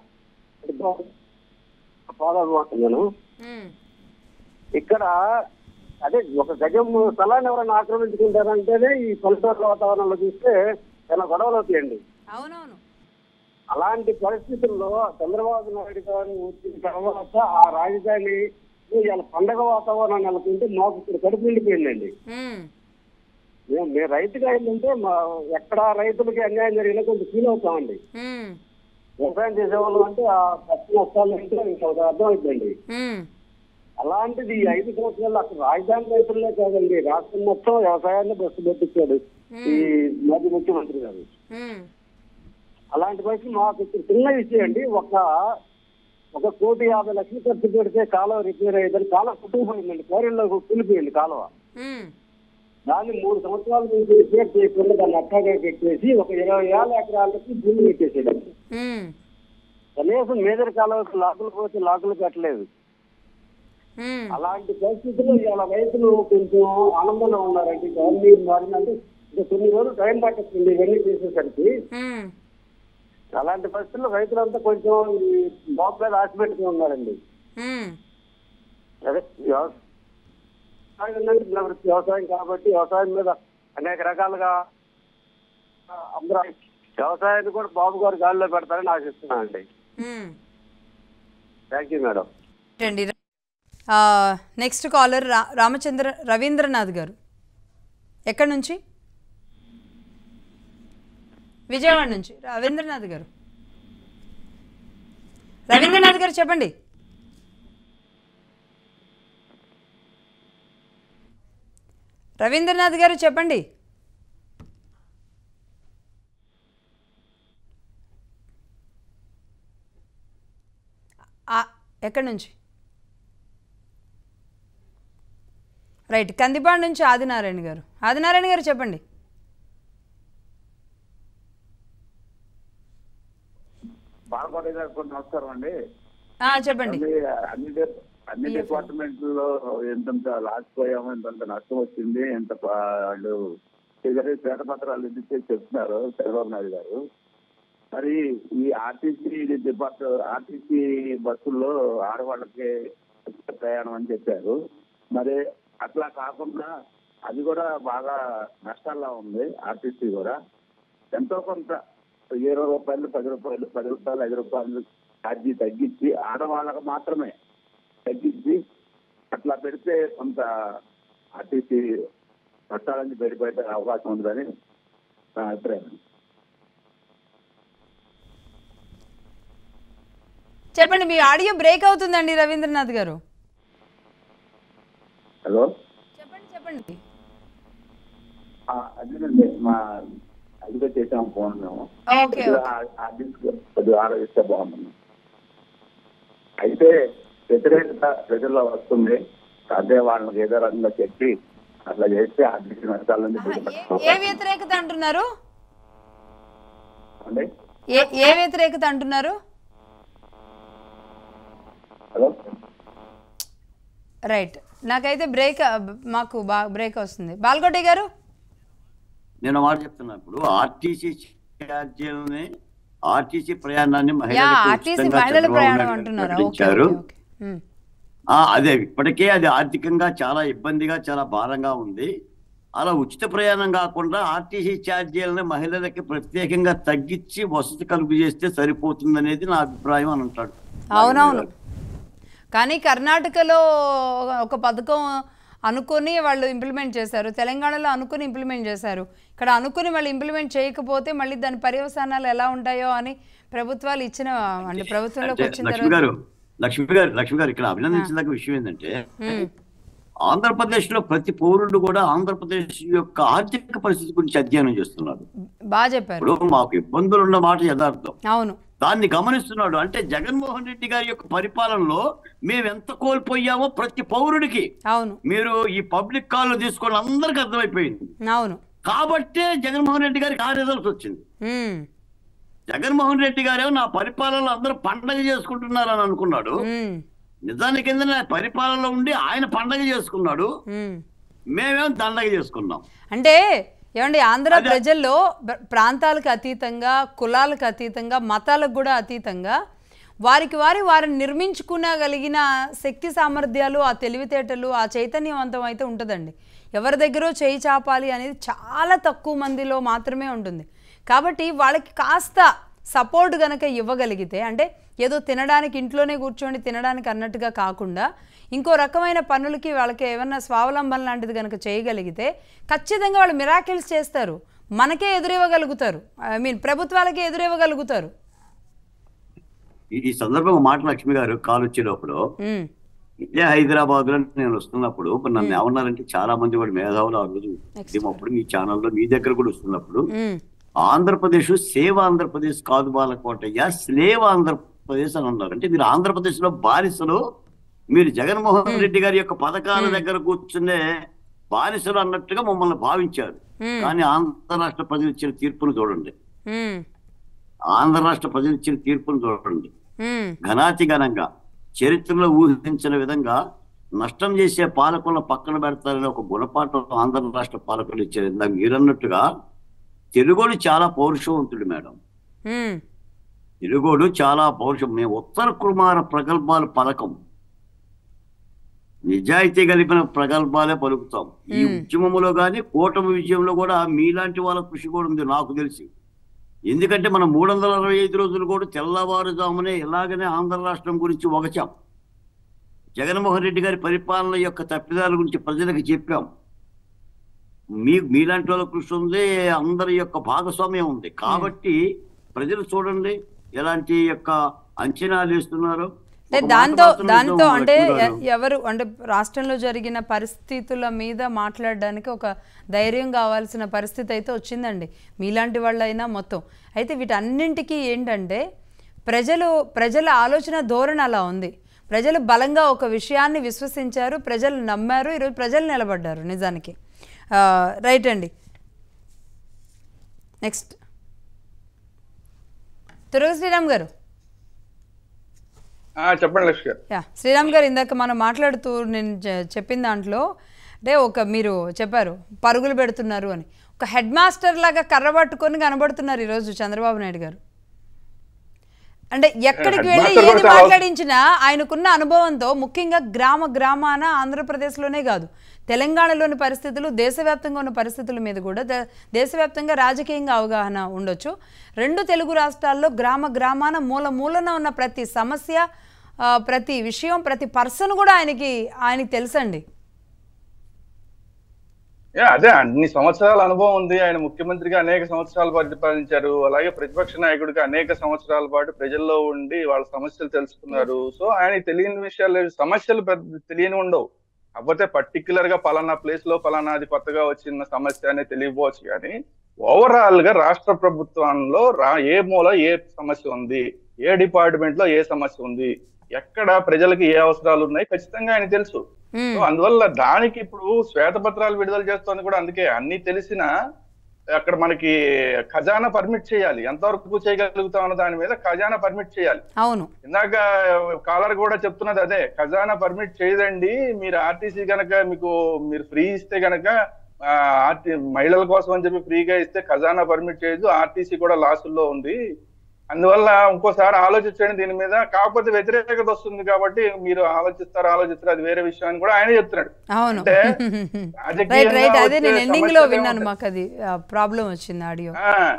నేను ఇక్కడ అదే ఒక గజం స్థలాన్ని ఎవరైనా ఆక్రమించుకుంటారంటేనే ఈ పల్లెటూరు వాతావరణంలో చూస్తే చాలా గొడవలు అవుతాయండి. అవునవును. అలాంటి పరిస్థితుల్లో చంద్రబాబు నాయుడు గారు వచ్చిన తర్వాత ఆ రాజధాని ఇలా పండగ వాతావరణం నెలకొంటే మాకు ఇక్కడ కడుపు నిండిపోయిందండి. మేము మేము రైతుగా ఏంటంటే మా ఎక్కడ రైతులకి అన్యాయం జరిగినా కొంచెం ఫీల్ అవుతామండి. వ్యవసాయం చేసేవాళ్ళు అంటే ఆ కష్ట నష్టాలు ఏంటో ఇంకా అర్థమైందండి. అలాంటిది ఈ ఐదు సంవత్సరాలు అక్కడ రాజధాని రైతులనే కాదండి, రాష్ట్రం మొత్తం వ్యవసాయాన్ని బస్సు పెట్టించాడు ఈ మాజీ ముఖ్యమంత్రి గారు. అలాంటి పరిస్థితి మాకు ఇక్కడ చిన్న విషయం అండి. ఒక ఒక కోటి యాభై లక్షలు ఖర్చు పెడితే కాలువ రిపేర్ అయ్యేదని కాలువ కుటుంబపోయిందండి, కోరిలో కూలిపోయింది కాలువ. దాన్ని మూడు సంవత్సరాల నుంచి రిపేర్ చేయకుండా దాన్ని అట్టాగా పెట్టేసి ఒక ఇరవై ఏళ్ళ ఎకరాలకి భూమి పెట్టేసేదండి. కనీసం మేజర్ కాలువకు లాకులు పోతే లాకులు పెట్టలేదు. అలాంటి పరిస్థితుల్లో ఇవాళ రైతులు కొంచెం ఆనందంగా ఉన్నారండి. గవర్నమెంట్ మారిందంటే ఇంకా కొన్ని రోజులు టైం పట్టేస్తుంది ఇవన్నీ చేసేసరికి. అలాంటి పరిస్థితుల్లో రైతులంతా కొంచెం బాబు మీద ఆశ పెట్టుకుని ఉన్నారండి. అదే వ్యవసాయం వ్యవసాయం కాబట్టి వ్యవసాయం మీద అనేక రకాలుగా అందరూ వ్యవసాయాన్ని కూడా బాబు గారు గాలిలో పెడతారని ఆశిస్తున్నానండి. Thank you madam. Next caller రా రామచంద్ర రవీంద్రనాథ్ గారు, ఎక్కడి నుంచి? విజయవాడ నుంచి. రవీంద్రనాథ్ గారు రవీంద్రనాథ్ గారు చెప్పండి. రవీంద్రనాథ్ గారు చెప్పండి. ఎక్కడి నుంచి? రైట్, కందిపాడు నుంచి ఆదినారాయణ గారు. ఆదినారాయణ గారు చెప్పండి. నమస్కారం అండి. చెప్పండి. అన్ని అన్ని డిపార్ట్మెంట్లో ఎంతంత లాసిపోయాము, ఎంతంత నష్టం వచ్చింది, ఎంత వాళ్ళు శ్వేతపత్రాలు ఇస్తే చెప్తున్నారు చంద్రబాబు నాయుడు గారు. మరి ఈ ఆర్టీసీ డిపార్ట్ ఆర్టీసీ బస్సుల్లో ఆడవాళ్ళకి ప్రయాణం అని చెప్పారు. మరి అట్లా కాకుండా అది కూడా బాగా నష్టాల్లో ఉంది. ఆర్టీసీ కూడా ఎంతో కొంత ఇరవై రూపాయలు పది రూపాయలు పది రూపాయలు ఐదు రూపాయలు ఛార్జీ తగ్గించి ఆడవాళ్ళకు మాత్రమే తగ్గించి అట్లా పెడితే కొంత ఆర్టీసీ నష్టాలని బయటపడే అవకాశం ఉందని నా అభిప్రాయం. చెప్పండి. మీ ఆడియో బ్రేక్ అవుతుందండి రవీంద్రనాథ్ గారు. హలో, చెప్పండి చెప్పండి. అదేనండి, మా అదిగా చేసాము ఫోన్ మేము ఆలోచిస్తే బాగున్నాము. అయితే వ్యతిరేకత ప్రజల్లో వస్తుంది. అదే వాళ్ళకి ఏదో రకంగా చెప్పి అట్లా చేస్తే ఆర్థిక నష్టాల నుంచి ఏ వ్యతిరేకత అంటున్నారు? అండి ఏ ఏ వ్యతిరేకత అంటున్నారు? హలో రైట్, నాకైతే బ్రేక్ మాకు బాగా బ్రేక్ వస్తుంది. బాల్కోటి గారు, నేను మాట చెప్తున్నా, ఇప్పుడు ఆర్టీసీ ఛార్జీలని ఆర్టీసీ ప్రయాణాన్ని యా ఆర్టీసీ మహిళల ప్రయాణం అంటున్నారు. Okay okay. అదే ఇప్పటికే అది ఆర్థికంగా చాలా ఇబ్బందిగా చాలా భారంగా ఉంది. అలా ఉచిత ప్రయాణం కాకుండా ఆర్టీసీ ఛార్జీలని మహిళలకి ప్రత్యేకంగా తగ్గించి వసతి కలుగు చేస్తే సరిపోతుంది అనేది నా అభిప్రాయం అని అంటాడు. అవునవును, కానీ కర్ణాటకలో ఒక పథకం అనుకుని వాళ్ళు ఇంప్లిమెంట్ చేశారు, తెలంగాణలో అనుకుని ఇంప్లిమెంట్ చేశారు. ఇక్కడ అనుకుని వాళ్ళు ఇంప్లిమెంట్ చేయకపోతే మళ్ళీ దాని పర్యవసానాలు ఎలా ఉంటాయో అని ప్రభుత్వాలు ఇచ్చిన అంటే ప్రభుత్వంలోకి వచ్చిన లక్ష్మి గారు లక్ష్మి గారు లక్ష్మి గారు ఇక్కడ అభినందించదగ్గ విషయం ఏంటంటే, ఆంధ్రప్రదేశ్ లో ప్రతి పౌరుడు కూడా ఆంధ్రప్రదేశ్ యొక్క ఆర్థిక పరిస్థితి గురించి అధ్యయనం చేస్తున్నారు. బాగా చెప్పారు. ఇప్పుడు మాకు ఇబ్బందులు ఉన్న మాట యథార్థం. అవును, దాన్ని గమనిస్తున్నాడు. అంటే జగన్మోహన్ రెడ్డి గారి యొక్క పరిపాలనలో మేము ఎంత కోల్పోయామో ప్రతి పౌరుడికి అవును మీరు ఈ పబ్లిక్ కాల్ తీసుకొని అందరికి అర్థమైపోయింది. అవును, కాబట్టే జగన్మోహన్ రెడ్డి గారికి ఆ రిజల్ట్ వచ్చింది. జగన్మోహన్ రెడ్డి గారేమో నా పరిపాలనలో అందరూ పండగ చేసుకుంటున్నారని అనుకున్నాడు. నిజానికి ఏంటంటే పరిపాలనలో ఉండి ఆయన పండగ చేసుకున్నాడు, మేమేమో దండగ చేసుకున్నాం. అంటే ఏమండి, ఆంధ్ర ప్రజల్లో ప్రాంతాలకు అతీతంగా, కులాలకు అతీతంగా, మతాలకు కూడా అతీతంగా వారికి వారి వారిని నిర్మించుకునగలిగిన శక్తి సామర్థ్యాలు, ఆ తెలివితేటలు, ఆ చైతన్యవంతం అయితే ఉంటుందండి. ఎవరి దగ్గర చేయి చాపాలి అనేది చాలా తక్కువ మందిలో మాత్రమే ఉంటుంది. కాబట్టి వాళ్ళకి కాస్త సపోర్ట్ కనుక ఇవ్వగలిగితే, అంటే ఏదో తినడానికి ఇంట్లోనే కూర్చొని తినడానికి అన్నట్టుగా కాకుండా ఇంకో రకమైన పనులకి వాళ్ళకి ఏమన్నా స్వావలంబన లాంటిది కనుక చేయగలిగితే ఖచ్చితంగా వాళ్ళు మిరాకిల్స్ చేస్తారు, మనకే ఎదురివ్వగలుగుతారు, ఐ మీన్ ప్రభుత్వాలకే ఎదురివ్వగలుగుతారు. ఈ సందర్భంగా మాట లక్ష్మి గారు కాల్ వచ్చేటప్పుడు ఇదే హైదరాబాద్ లో నేను వస్తున్నప్పుడు నన్ను ఏమన్నారంటే, చాలా మంది వాడు మేధావులు ఆ రోజు అప్పుడు మీ ఛానల్లో మీ దగ్గర కూడా వస్తున్నప్పుడు, ఆంధ్రప్రదేశ్ సేవ ఆంధ్రప్రదేశ్ కాదు బాలకోటయ్య, స్లేవ్ ఆంధ్రప్రదేశ్ అని అన్నారు. అంటే మీరు ఆంధ్రప్రదేశ్ లో బానిసలు, మీరు జగన్మోహన్ రెడ్డి గారి యొక్క పథకాల దగ్గర కూర్చునే బానిసలు అన్నట్టుగా మమ్మల్ని భావించారు. కానీ ఆంధ్ర రాష్ట్ర ప్రజలు ఇచ్చిన తీర్పును చూడండి, ఆంధ్ర రాష్ట్ర ప్రజలు ఇచ్చిన తీర్పును చూడండి. ఘనాతి ఘనంగా చరిత్రలో ఊహించిన విధంగా నష్టం చేసే పాలకులను పక్కన పెడతారని ఒక గుణపాఠం ఆంధ్ర రాష్ట్ర పాలకులు ఇచ్చారు. ఇందాక మీరన్నట్టుగా తెలుగోడు చాలా పౌరుషవంతుడు మేడం, తెలుగోడు చాలా పౌరుషం. మేము ఉత్తర కుమార ప్రగల్భాలు పలకం, నిజాయితీ కలిపిన ప్రగల్భాలే పలుకుతాం. ఈ ఉద్యమంలో కానీ కూటమి విజయంలో కూడా మీలాంటి వాళ్ళ కృషి కూడా ఉంది నాకు తెలిసి. ఎందుకంటే మనం మూడు వందల అరవై ఐదు రోజులు కూడా తెల్లవారుజామునే ఇలాగనే ఆంధ్ర రాష్ట్రం గురించి ఒకచాం, జగన్మోహన్ రెడ్డి గారి పరిపాలన యొక్క తప్పిదాల గురించి ప్రజలకు చెప్పాం. మీ మీలాంటి వాళ్ళ కృషి ఉంది, అందరి యొక్క భాగస్వామ్యం ఉంది. కాబట్టి ప్రజలు చూడండి ఎలాంటి యొక్క అంచనాలు వేస్తున్నారు. దాంతో దాంతో అంటే ఎవరు అంటే రాష్ట్రంలో జరిగిన పరిస్థితుల మీద మాట్లాడడానికి ఒక ధైర్యం కావాల్సిన పరిస్థితి అయితే వచ్చిందండి, మీలాంటి వాళ్ళైనా మొత్తం. అయితే వీటన్నింటికీ ఏంటంటే ప్రజలు ప్రజల ఆలోచన ధోరణి అలా ఉంది. ప్రజలు బలంగా ఒక విషయాన్ని విశ్వసించారు, ప్రజలు నమ్మారు, ఈరోజు ప్రజలు నిలబడ్డారు నిజానికి. రైట్ అండి, నెక్స్ట్ తురుగు శ్రీరామ్ గారు. చెప్పండి లక్ష్మి గారు. యా శ్రీరామ్ గారు, ఇందాక మనం మాట్లాడుతూ నేను చెప్పిన దాంట్లో అంటే ఒక మీరు చెప్పారు పరుగులు పెడుతున్నారు అని, ఒక హెడ్ మాస్టర్ లాగా కర్ర పట్టుకొని కనబడుతున్నారు ఈరోజు చంద్రబాబు నాయుడు గారు. అంటే ఎక్కడికి వెళ్ళి ఏది మాట్లాడించినా ఆయనకున్న అనుభవంతో, ముఖ్యంగా గ్రామ గ్రామాన ఆంధ్రప్రదేశ్లోనే కాదు తెలంగాణలోని పరిస్థితులు, దేశవ్యాప్తంగా ఉన్న పరిస్థితుల మీద కూడా దేశవ్యాప్తంగా రాజకీయంగా అవగాహన ఉండొచ్చు. రెండు తెలుగు రాష్ట్రాల్లో గ్రామ గ్రామాన మూల మూలన ఉన్న ప్రతి సమస్య, ప్రతి విషయం, ప్రతి పర్సన్ కూడా ఆయనకి ఆయనకి తెలుసండి. అదే అన్ని సంవత్సరాల అనుభవం ఉంది. ఆయన ముఖ్యమంత్రిగా అనేక సంవత్సరాలు పరిపాలించారు, అలాగే ప్రతిపక్ష నాయకుడిగా అనేక సంవత్సరాల పాటు ప్రజల్లో ఉండి వాళ్ళ సమస్యలు తెలుసుకున్నారు. సో ఆయన తెలియని విషయాలు, సమస్యలు తెలియని ఉండవు. కాకపోతే పర్టికులర్ గా పలానా ప్లేస్ లో పలానాది కొత్తగా వచ్చిన సమస్య అనేది తెలియకపోవచ్చు, కానీ ఓవరాల్ గా రాష్ట్ర ప్రభుత్వంలో రా ఏ మూల ఏ సమస్య ఉంది, ఏ డిపార్ట్మెంట్ లో ఏ సమస్య ఉంది, ఎక్కడ ప్రజలకు ఏ అవసరాలు ఉన్నాయి ఖచ్చితంగా ఆయన తెలుసు. సో అందువల్ల దానికి ఇప్పుడు శ్వేతపత్రాలు విడుదల చేస్తోంది కూడా అందుకే. అన్ని తెలిసినా అక్కడ మనకి ఖజానా పర్మిట్ చేయాలి, ఎంతవరకు చేయగలుగుతాం అన్న దాని మీద ఖజానా పర్మిట్ చేయాలి. అవును, ఇందాక కాలర్ కూడా చెప్తున్నది అదే, ఖజానా పర్మిట్ చేయదండి, మీరు ఆర్టీసీ గనక మీకు మీరు ఫ్రీ ఇస్తే గనక ఆర్టీ మహిళల కోసం అని చెప్పి ఫ్రీగా ఇస్తే ఖజానా పర్మిట్ చేయదు, ఆర్టీసీ కూడా లాసుల్లో ఉంది, అందువల్ల ఇంకోసారి ఆలోచించండి దీని మీద. కాకపోతే వ్యతిరేకత వస్తుంది కాబట్టి మీరు ఆలోచిస్తారు ఆలోచిస్తారు అది వేరే విషయం అని కూడా ఆయన చెప్తున్నాడు. అంటే అదే నేను ఎండింగ్ లో విన్నాను, మాకు అది ప్రాబ్లం వచ్చింది ఆడియో.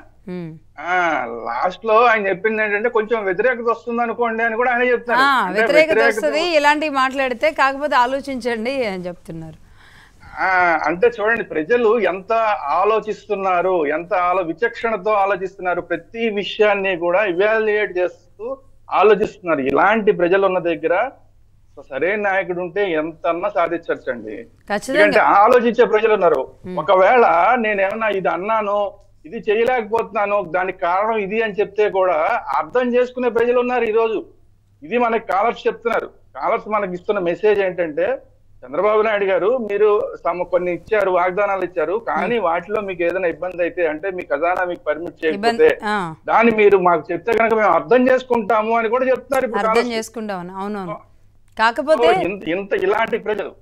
లాస్ట్ లో ఆయన చెప్పింది ఏంటంటే కొంచెం వ్యతిరేకత వస్తుంది అనుకోండి అని కూడా ఆయన చెప్తున్నారు. వ్యతిరేకత వస్తుంది ఇలాంటివి మాట్లాడితే, కాకపోతే ఆలోచించండి అని చెప్తున్నారు. అంటే చూడండి ప్రజలు ఎంత ఆలోచిస్తున్నారు, ఎంత ఆలో విచక్షణతో ఆలోచిస్తున్నారు, ప్రతి విషయాన్ని కూడా ఇవాల్యుయేట్ చేస్తూ ఆలోచిస్తున్నారు. ఇలాంటి ప్రజలు ఉన్న దగ్గర సరైన నాయకుడు ఉంటే ఎంతన్నా సాధించచ్చండి. ఎందుకంటే ఆలోచించే ప్రజలు ఉన్నారు. ఒకవేళ నేనేమన్నా ఇది అన్నాను, ఇది చేయలేకపోతున్నాను, దానికి కారణం ఇది అని చెప్తే కూడా అర్థం చేసుకునే ప్రజలు ఉన్నారు ఈ రోజు. ఇది మనకి కాలర్స్ చెప్తున్నారు. కాలర్స్ మనకి ఇస్తున్న మెసేజ్ ఏంటంటే, చంద్రబాబు నాయుడు గారు మీరు తమ కొన్ని ఇచ్చారు, వాగ్దానాలు ఇచ్చారు, కానీ వాటిలో మీకు ఏదైనా ఇబ్బంది అయితే అంటే మీ ఖజానా మీకు పర్మిట్ చేయకపోతే దాన్ని మీరు మాకు చెప్తే కనుక మేము అర్థం చేసుకుంటాము అని కూడా చెప్తున్నారు. ఇప్పుడు అర్థం చేసుకుంటామని. అవునవును, కాకపోతే ఇంత ఇలాంటి ప్రజలు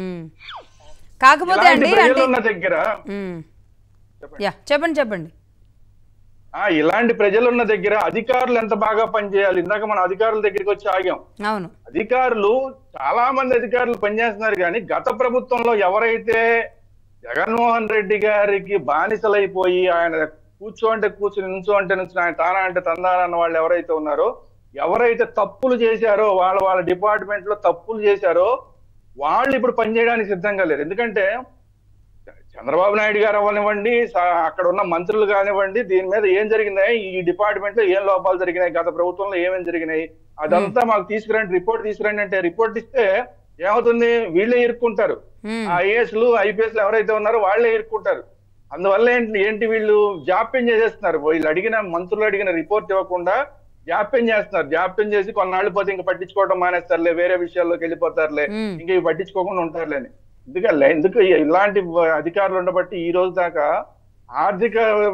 కాకపోతే అండి ఉన్న దగ్గర చెప్పండి చెప్పండి ఆ ఇలాంటి ప్రజలున్న దగ్గర అధికారులు ఎంత బాగా పనిచేయాలి. ఇందాక మనం అధికారుల దగ్గరికి వచ్చి ఆగాం. అవును, అధికారులు చాలా మంది అధికారులు పనిచేస్తున్నారు, కానీ గత ప్రభుత్వంలో ఎవరైతే జగన్మోహన్ రెడ్డి గారికి బానిసలైపోయి ఆయన కూర్చో అంటే కూర్చుని, నుంచో అంటే నుంచి, ఆయన తానా అంటే తందానా అన్న వాళ్ళు ఎవరైతే ఉన్నారో, ఎవరైతే తప్పులు చేశారో, వాళ్ళ వాళ్ళ డిపార్ట్మెంట్ లో తప్పులు చేశారో వాళ్ళు ఇప్పుడు పనిచేయడానికి సిద్ధంగా లేరు. ఎందుకంటే చంద్రబాబు నాయుడు గారు అవ్వనివ్వండి, అక్కడ ఉన్న మంత్రులు కానివ్వండి, దీని మీద ఏం జరిగినాయి, ఈ డిపార్ట్మెంట్ లో ఏం లోపాలు జరిగినాయి, గత ప్రభుత్వంలో ఏమేమి జరిగినాయి, అదంతా మాకు తీసుకురండి, రిపోర్ట్ తీసుకురండి అంటే రిపోర్ట్ ఇస్తే ఏమవుతుంది, వీళ్ళే ఇరుక్కుంటారు. ఐఏఎస్లు ఐపీఎస్లు ఎవరైతే ఉన్నారో వాళ్ళే ఇరుక్కుంటారు. అందువల్ల ఏంటి ఏంటి వీళ్ళు జాప్యం చేసేస్తున్నారు. వీళ్ళు అడిగిన మంత్రులు అడిగిన రిపోర్ట్ ఇవ్వకుండా జాప్యం చేస్తున్నారు. జాప్యం చేసి కొన్నాళ్ళు పోతే ఇంకా పట్టించుకోవడం మానేస్తారులే, వేరే విషయాల్లోకి వెళ్ళిపోతారులే, ఇంకా ఇవి పట్టించుకోకుండా ఉంటారులే అని. ఎందుకంటే ఎందుకు ఇలాంటి అధికారులు ఉండబట్టి ఈ రోజు దాకా ఆర్థిక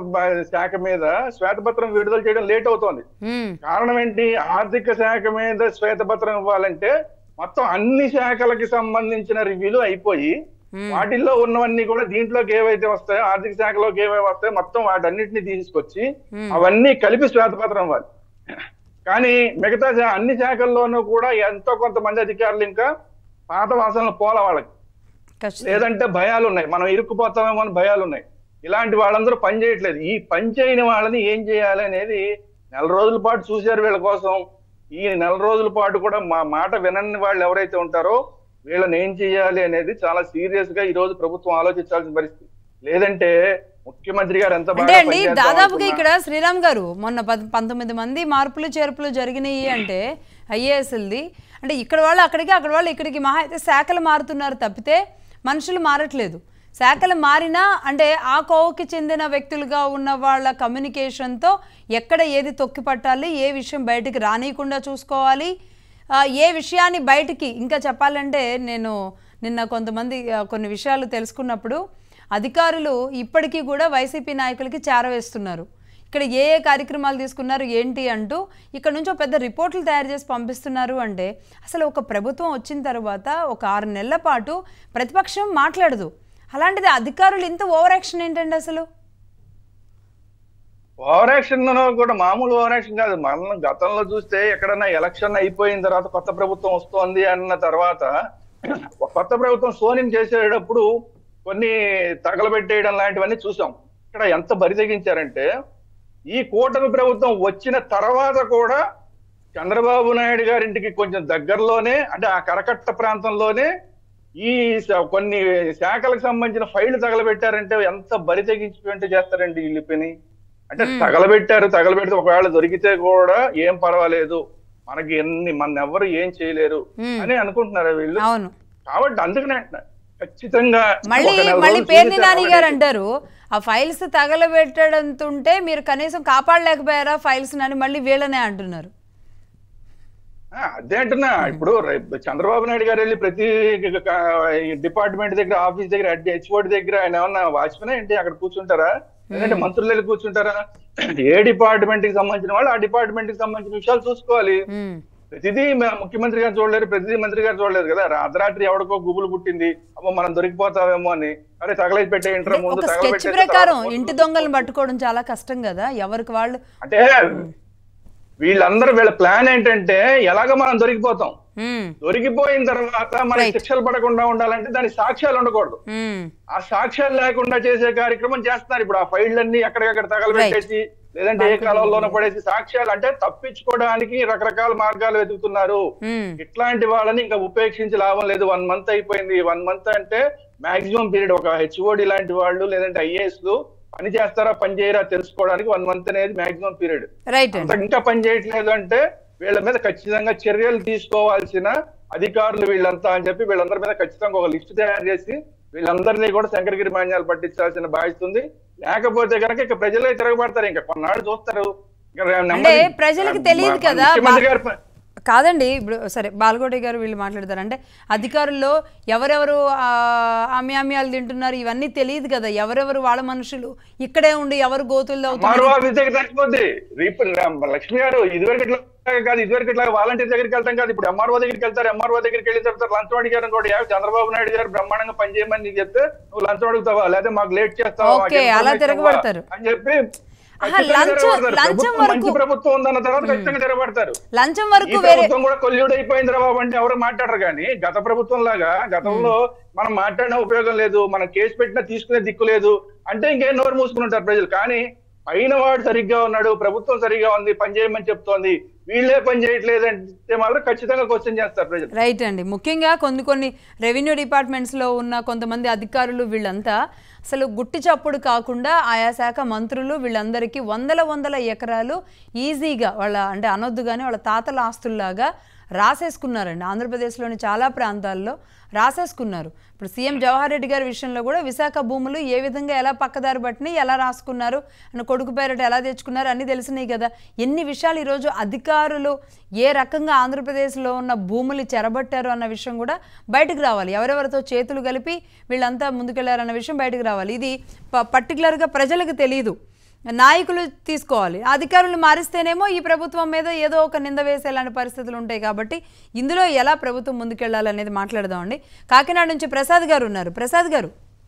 శాఖ మీద శ్వేతపత్రం విడుదల చేయడం లేట్ అవుతోంది. కారణం ఏంటి, ఆర్థిక శాఖ మీద శ్వేతపత్రం ఇవ్వాలంటే మొత్తం అన్ని శాఖలకి సంబంధించిన రివ్యూలు అయిపోయి వాటిల్లో ఉన్నవన్నీ కూడా దీంట్లోకి ఏవైతే వస్తాయో, ఆర్థిక శాఖలోకి ఏవైతే వస్తాయో మొత్తం వాటన్నిటిని తీసుకొచ్చి అవన్నీ కలిపి శ్వేతపత్రం ఇవ్వాలి. కానీ మిగతా అన్ని శాఖల్లోనూ కూడా ఎంతో కొంతమంది అధికారులు ఇంకా పాత వాసనలు పోల వాళ్ళకి, లేదంటే భయాలు ఉన్నాయి, మనం ఇరుక్కుపోతామేమో అని భయాలు ఉన్నాయి. ఇలాంటి వాళ్ళందరూ పని చేయట్లేదు. ఈ పని చేయని వాళ్ళని ఏం చేయాలి అనేది నెల రోజుల పాటు చూశారు వీళ్ళ కోసం. ఈ నెల రోజుల పాటు కూడా మా మాట వినని వాళ్ళు ఎవరైతే ఉంటారో వీళ్ళని ఏం చేయాలి అనేది చాలా సీరియస్ గా ఈ రోజు ప్రభుత్వం ఆలోచించాల్సిన పరిస్థితి. లేదంటే ముఖ్యమంత్రి గారు ఎంత అంటే అండి దాదాపుగా ఇక్కడ శ్రీరామ్ గారు మొన్న పంతొమ్మిది మంది మార్పులు చేర్పులు జరిగినాయి అంటే ఐఏఎస్ఎల్ది, అంటే ఇక్కడ వాళ్ళు అక్కడికి, అక్కడ వాళ్ళు ఇక్కడికి, మహా అయితే శాఖలు మారుతున్నారు తప్పితే మనుషులు మారట్లేదు. శాఖలు మారినా అంటే ఆ కోవకి చెందిన వ్యక్తులుగా ఉన్న వాళ్ళ కమ్యూనికేషన్తో ఎక్కడ ఏది తొక్కి పట్టాలి, ఏ విషయం బయటికి రానియకుండా చూసుకోవాలి, ఏ విషయాన్ని బయటికి ఇంకా చెప్పాలంటే నేను నిన్న కొంతమంది కొన్ని విషయాలు తెలుసుకున్నప్పుడు అధికారులు ఇప్పటికీ కూడా వైసీపీ నాయకులకి చేరవేస్తున్నారు. ఇక్కడ ఏ ఏ కార్యక్రమాలు తీసుకున్నారు ఏంటి అంటూ ఇక్కడ నుంచి ఒక పెద్ద రిపోర్ట్లు తయారు చేసి పంపిస్తున్నారు. అంటే అసలు ఒక ప్రభుత్వం వచ్చిన తర్వాత ఒక ఆరు నెలల పాటు ప్రతిపక్షం మాట్లాడదు, అలాంటిది అధికారులు ఇంత ఓవర్ యాక్షన్ ఏంటండి అసలు? ఓవర్ యాక్షన్ కూడా మామూలు ఓవర్ యాక్షన్ కాదు. మనం గతంలో చూస్తే ఎక్కడన్నా ఎలక్షన్ అయిపోయిన తర్వాత కొత్త ప్రభుత్వం వస్తోంది అన్న తర్వాత కొత్త ప్రభుత్వం సోనింగ్ చేసేటప్పుడు కొన్ని తగలబెట్టేయడం లాంటివన్నీ చూసాం. ఇక్కడ ఎంత బరితెగించారంటే ఈ కూటమి ప్రభుత్వం వచ్చిన తర్వాత కూడా చంద్రబాబు నాయుడు గారింటికి కొంచెం దగ్గరలోనే, అంటే ఆ కరకట్ట ప్రాంతంలోనే ఈ కొన్ని శాఖలకు సంబంధించిన ఫైళ్లు తగలబెట్టారంటే ఎంత బరితెగించి చేస్తారండి వీళ్ళు పని. అంటే తగలబెట్టారు, తగలబెడితే ఒకవేళ దొరికితే కూడా ఏం పర్వాలేదు, మనకి ఎన్ని మన ఎవరు ఏం చేయలేరు అని అనుకుంటున్నారు వీళ్ళు. కాబట్టి అందుకనే ఖచ్చితంగా మళ్ళీ మళ్ళీ పేర్ని నాని గారు అంటారు ఆ ఫైల్స్ తగలబెట్టడంతుంటే మీరు కనీసం కాపాడలేకపోయారా ఫైల్స్ అని మళ్ళీ వీళ్ళనే అంటున్నారు. అదే అంటున్నా. ఇప్పుడు చంద్రబాబు నాయుడు గారు వెళ్ళి ప్రతి డిపార్ట్మెంట్ దగ్గర, ఆఫీస్ దగ్గర, హెచ్ఓడి దగ్గర ఆయన ఏమన్నా వాచ్మెన్ ఏంటి అక్కడ కూర్చుంటారా? లేదంటే మంత్రులు వెళ్ళి కూర్చుంటారా? ఏ డిపార్ట్మెంట్ కి సంబంధించిన వాళ్ళు ఆ డిపార్ట్మెంట్ కి సంబంధించిన విషయాలు చూసుకోవాలి. ప్రతిదీ ముఖ్యమంత్రి గారు చూడలేరు, ప్రతిదీ మంత్రి గారు చూడలేదు కదా. అర్ధరాత్రి ఎవడికో గుబులు పుట్టింది, అమ్మో మనం దొరికిపోతావేమో అని, అరే తగలైతే పెట్టే ఇంటర్ ముందు స్కెచ్ ప్రకారం ఇంటి దొంగలను పట్టుకోవడం చాలా కష్టం కదా ఎవరికి వాళ్ళు. అంటే వీళ్ళందరూ వీళ్ళ ప్లాన్ ఏంటంటే ఎలాగ మనం దొరికిపోతాం, దొరికిపోయిన తర్వాత మనకి శిక్షలు పడకుండా ఉండాలంటే దానికి సాక్ష్యాలు ఉండకూడదు. ఆ సాక్ష్యాలు లేకుండా చేసే కార్యక్రమం చేస్తున్నారు. ఇప్పుడు ఆ ఫైళ్ళన్నీ ఎక్కడికక్కడ తగలబెట్టేసి లేదంటే ఏ కాలంలోనూ పడేసి సాక్ష్యాలు అంటే తప్పించుకోవడానికి రకరకాల మార్గాలు వెతుకుతున్నారు. ఇట్లాంటి వాళ్ళని ఇంకా ఉపేక్షించి లాభం లేదు. వన్ మంత్ అయిపోయింది. వన్ మంత్ అంటే మాక్సిమం పీరియడ్. ఒక హెచ్ఓడి లాంటి వాళ్ళు లేదంటే ఐఏఎస్ లు పని చేస్తారా పని చేయరా తెలుసుకోవడానికి వన్ మంత్ అనేది మాక్సిమం పీరియడ్. ఇంకా పని చేయట్లేదు అంటే వీళ్ళ మీద ఖచ్చితంగా చర్యలు తీసుకోవాల్సిన అధికారులు వీళ్ళంతా అని చెప్పి వీళ్ళందరి మీద ఖచ్చితంగా ఒక లిస్ట్ తయారు చేసి వీళ్ళందరినీ కూడా శంకరగిరి మాన్యాలు పట్టించాల్సిన బాధ్యత ఉంది. లేకపోతే కనుక ఇక ప్రజలే తిరగబడతారు. ఇంకా కొన్నాళ్ళు చూస్తారు. ప్రజలకు తెలియదు కదా కాదండి. ఇప్పుడు సరే బాలకోటి గారు వీళ్ళు మాట్లాడతారు అంటే అధికారుల్లో ఎవరెవరు అమ్యామ్యాలు తింటున్నారు ఇవన్నీ తెలియదు కదా. ఎవరెవరు వాళ్ళ మనుషులు ఇక్కడే ఉండి ఎవరు గోతుల్లో చచ్చిపోద్ది. లక్ష్మి గారు ఇదివరకు ఇట్లా కాదు, ఇదివరకు ఇట్లా వాలంటీర్ దగ్గరికి వెళ్తాం కాదు. ఇప్పుడు ఎంఆర్ఓ దగ్గరికి వెళ్తారు. ఎంఆర్ఓ దగ్గరికి వెళ్ళిన తర్వాత లంచం అడిగారు కూడా చంద్రబాబు నాయుడు గారు బ్రహ్మాండంగా పనిచేయమని నీకు చెప్తే నువ్వు లంచం అడుగుతావా లేదా మాకు లేట్ చేస్తావా అని చెప్పి ప్రభుత్వం ఉందన్న తర్వాత ఖచ్చితంగా తిరగబడతారు. లంచం వరకు ప్రభుత్వం కూడా కొల్యూడ్ అయిపోయింది బాబు అంటే ఎవరు మాట్లాడరు. కానీ గత ప్రభుత్వం లాగా గతంలో మనం మాట్లాడిన ఉపయోగం లేదు, మనం కేసు పెట్టినా తీసుకునే దిక్కు లేదు అంటే ఇంకేం నోరు మూసుకుని ఉంటారు ప్రజలు. కానీ పైన వాడు సరిగ్గా ఉన్నాడు, ప్రభుత్వం సరిగ్గా ఉంది, పని చేయమని చెప్తోంది, వీళ్ళే పని చేయట్లేదు అంటే మాత్రం ఖచ్చితంగా క్వశ్చన్ చేస్తారు ప్రజలు. రైట్ అండి. ముఖ్యంగా కొన్ని కొన్ని రెవెన్యూ డిపార్ట్మెంట్స్ లో ఉన్న కొంతమంది అధికారులు వీళ్ళంతా అసలు గుట్టి చప్పుడు కాకుండా ఆయా శాఖ మంత్రులు వీళ్ళందరికీ వందల వందల ఎకరాలు ఈజీగా వాళ్ళ అంటే అనొద్దు కానీ వాళ్ళ తాతల ఆస్తుల్లాగా రాసేసుకున్నారండి. ఆంధ్రప్రదేశ్లోని చాలా ప్రాంతాల్లో రాసేసుకున్నారు. ఇప్పుడు సీఎం జవహర్ రెడ్డి గారి విషయంలో కూడా విశాఖ భూములు ఏ విధంగా ఎలా పక్కదారి బట్టిని ఎలా రాసుకున్నారు అని కొడుకు పేరట ఎలా తెచ్చుకున్నారు అన్నీ తెలిసినాయి కదా. ఎన్ని విషయాలు ఈరోజు అధికారులు ఏ రకంగా ఆంధ్రప్రదేశ్లో ఉన్న భూములు చెరబట్టారు అన్న విషయం కూడా బయటకు రావాలి. ఎవరెవరితో చేతులు కలిపి వీళ్ళంతా ముందుకెళ్లారన్న విషయం బయటకు రావాలి. ఇది పర్టికులర్గా ప్రజలకు తెలియదు, నాయకులు తీసుకోవాలి. అధికారులు మారిస్తేనేమో ఈ ప్రభుత్వం మీద ఏదో ఒక నింద వేసేలాంటి పరిస్థితులు ఉంటాయి. కాబట్టి ఇందులో ఎలా ప్రభుత్వం ముందుకెళ్లాలనేది మాట్లాడదామండి. కాకినాడ నుంచి ప్రసాద్ గారు ఉన్నారు. ప్రసాద్ గారు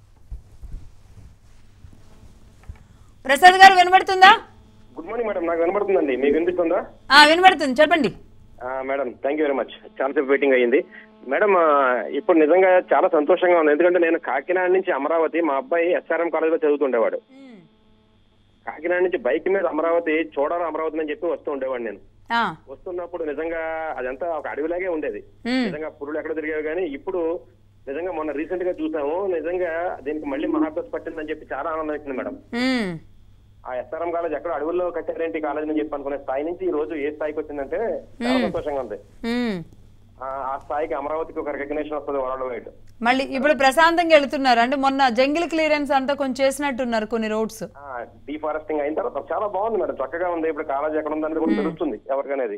ప్రసాద్ గారు వినబడుతుందా? Good morning madam. నాకు వినబడుతుందండి, మీకు వినిపిస్తుందా? వినబడుతుంది, చెప్పండి మేడం. Thank you very much. చాలాసేపు వెయిటింగ్ అయ్యింది మేడం. ఇప్పుడు నిజంగా చాలా సంతోషంగా ఉంది. ఎందుకంటే నేను కాకినాడ నుంచి అమరావతి, మా అబ్బాయి ఎస్ఆర్ఎం కాలేజ్ లో చదువుతుండేవాడు. కాకినాడ నుంచి బైక్ మీద అమరావతి చూడాలి అమరావతి అని చెప్పి వస్తూ ఉండేవాడు నేను. వస్తున్నప్పుడు నిజంగా అదంతా ఒక అడవిలాగే ఉండేది. నిజంగా పురులు ఎక్కడ తిరిగేవి. కానీ ఇప్పుడు నిజంగా మొన్న రీసెంట్ గా చూసాము. నిజంగా దీనికి మళ్ళీ మహాత్మ పట్టిందని చెప్పి చాలా ఆనందం వచ్చింది మేడం. ఆ ఎస్ఆర్ఎం కాలేజ్ ఎక్కడ అడవుల్లో కట్టారేంటి కాలేజ్ అని చెప్పి అనుకునే స్థాయి నుంచి ఈ రోజు ఏ స్థాయికి వచ్చిందంటే చాలా సంతోషంగా ఉంది. ఆ స్థాయికి అమరావతికి ఒక రికగ్నేషన్ వస్తుంది వరల్డ్ వైడ్. మళ్ళీ ఇప్పుడు ప్రశాంతంగా వెళ్తున్నారు అంటే మొన్న జంగిల్ క్లియరెన్స్ అంతా కొంచెం చేసినట్టున్నారు కొన్ని రోడ్స్. డిఫారెస్టింగ్ అయిన తర్వాత చాలా బాగుంది మేడం, చక్కగా ఉంది. ఇప్పుడు కాలేజ్ ఎక్కడ ఉందనేది కూడా తెలుస్తుంది ఎవరికనేది.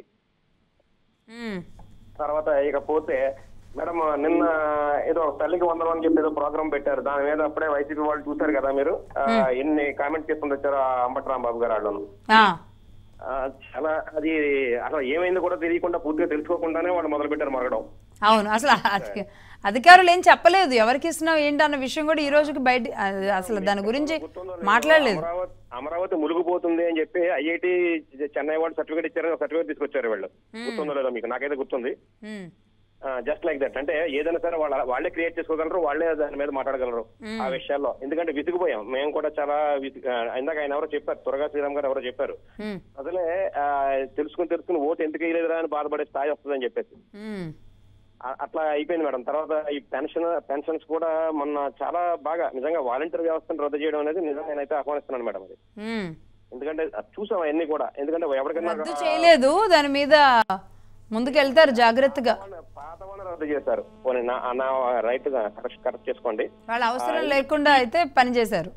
తర్వాత ఇకపోతే మేడం నిన్న ఏదో తల్లికి వందనం అని చెప్పి ఏదో ప్రోగ్రామ్ పెట్టారు. దాని మీద అప్పుడే వైసీపీ వాళ్ళు చూసారు కదా మీరు, ఎన్ని కామెంట్ చేస్తుంది వచ్చారు అంబటి రాంబాబు గారు వాళ్ళను. చాలా అది అసలు ఏమైంది కూడా తెలియకుండా పూర్తిగా తెలుసుకోకుండానే వాళ్ళు మొదలు పెట్టారు మరగడం. అవును, అసలు అధికారులు ఏం చెప్పలేదు ఎవరికి ఇస్తున్నావు ఏంటి అన్న విషయం కూడా ఈ రోజుకి బయట అసలు దాని గురించి మాట్లాడలేదు. అమరావతి ములుగుపోతుంది అని చెప్పి ఐఐటి చెన్నై వాళ్ళు సర్టిఫికేట్ ఇచ్చారు, సర్టిఫికేట్ తీసుకొచ్చారు వాళ్ళు. గుర్తుందో లేదో మీకు, నాకైతే గుర్తుంది. Just like that. అంటే ఏదైనా సరే వాళ్ళ వాళ్ళే క్రియేట్ చేసుకోగలరు, వాళ్ళే దాని మీద మాట్లాడగలరు ఆ విషయాల్లో. ఎందుకంటే విసిగిపోయాం మేము కూడా చాలా. ఇందాక ఆయన ఎవరో చెప్పారు, త్వరగా శ్రీరామ్ గారు ఎవరో చెప్పారు, అసలే తెలుసుకుని తెలుసుకుని ఓటు ఎందుకు వేయలేదురా అని బాధపడే స్థాయి వస్తుందని చెప్పేసి అట్లా అయిపోయింది మేడం. తర్వాత ఈ పెన్షన్ పెన్షన్స్ కూడా మొన్న చాలా బాగా నిజంగా వాలంటీర్ వ్యవస్థను రద్దు చేయడం అనేది నిజంగా నేనైతే ఆహ్వానిస్తున్నాను మేడం. అది ఎందుకంటే చూసాం అవన్నీ కూడా. ఎందుకంటే ఎవరికైనా రద్దు చేయలేదు, దాని మీద ముందుకెళ్తారు జాగ్రత్తగా. పాత వాళ్ళని రద్దు చేశారు, రైట్ కరెక్ట్ చేసుకోండి. వాళ్ళ అవసరం లేకుండా అయితే పని చేశారు.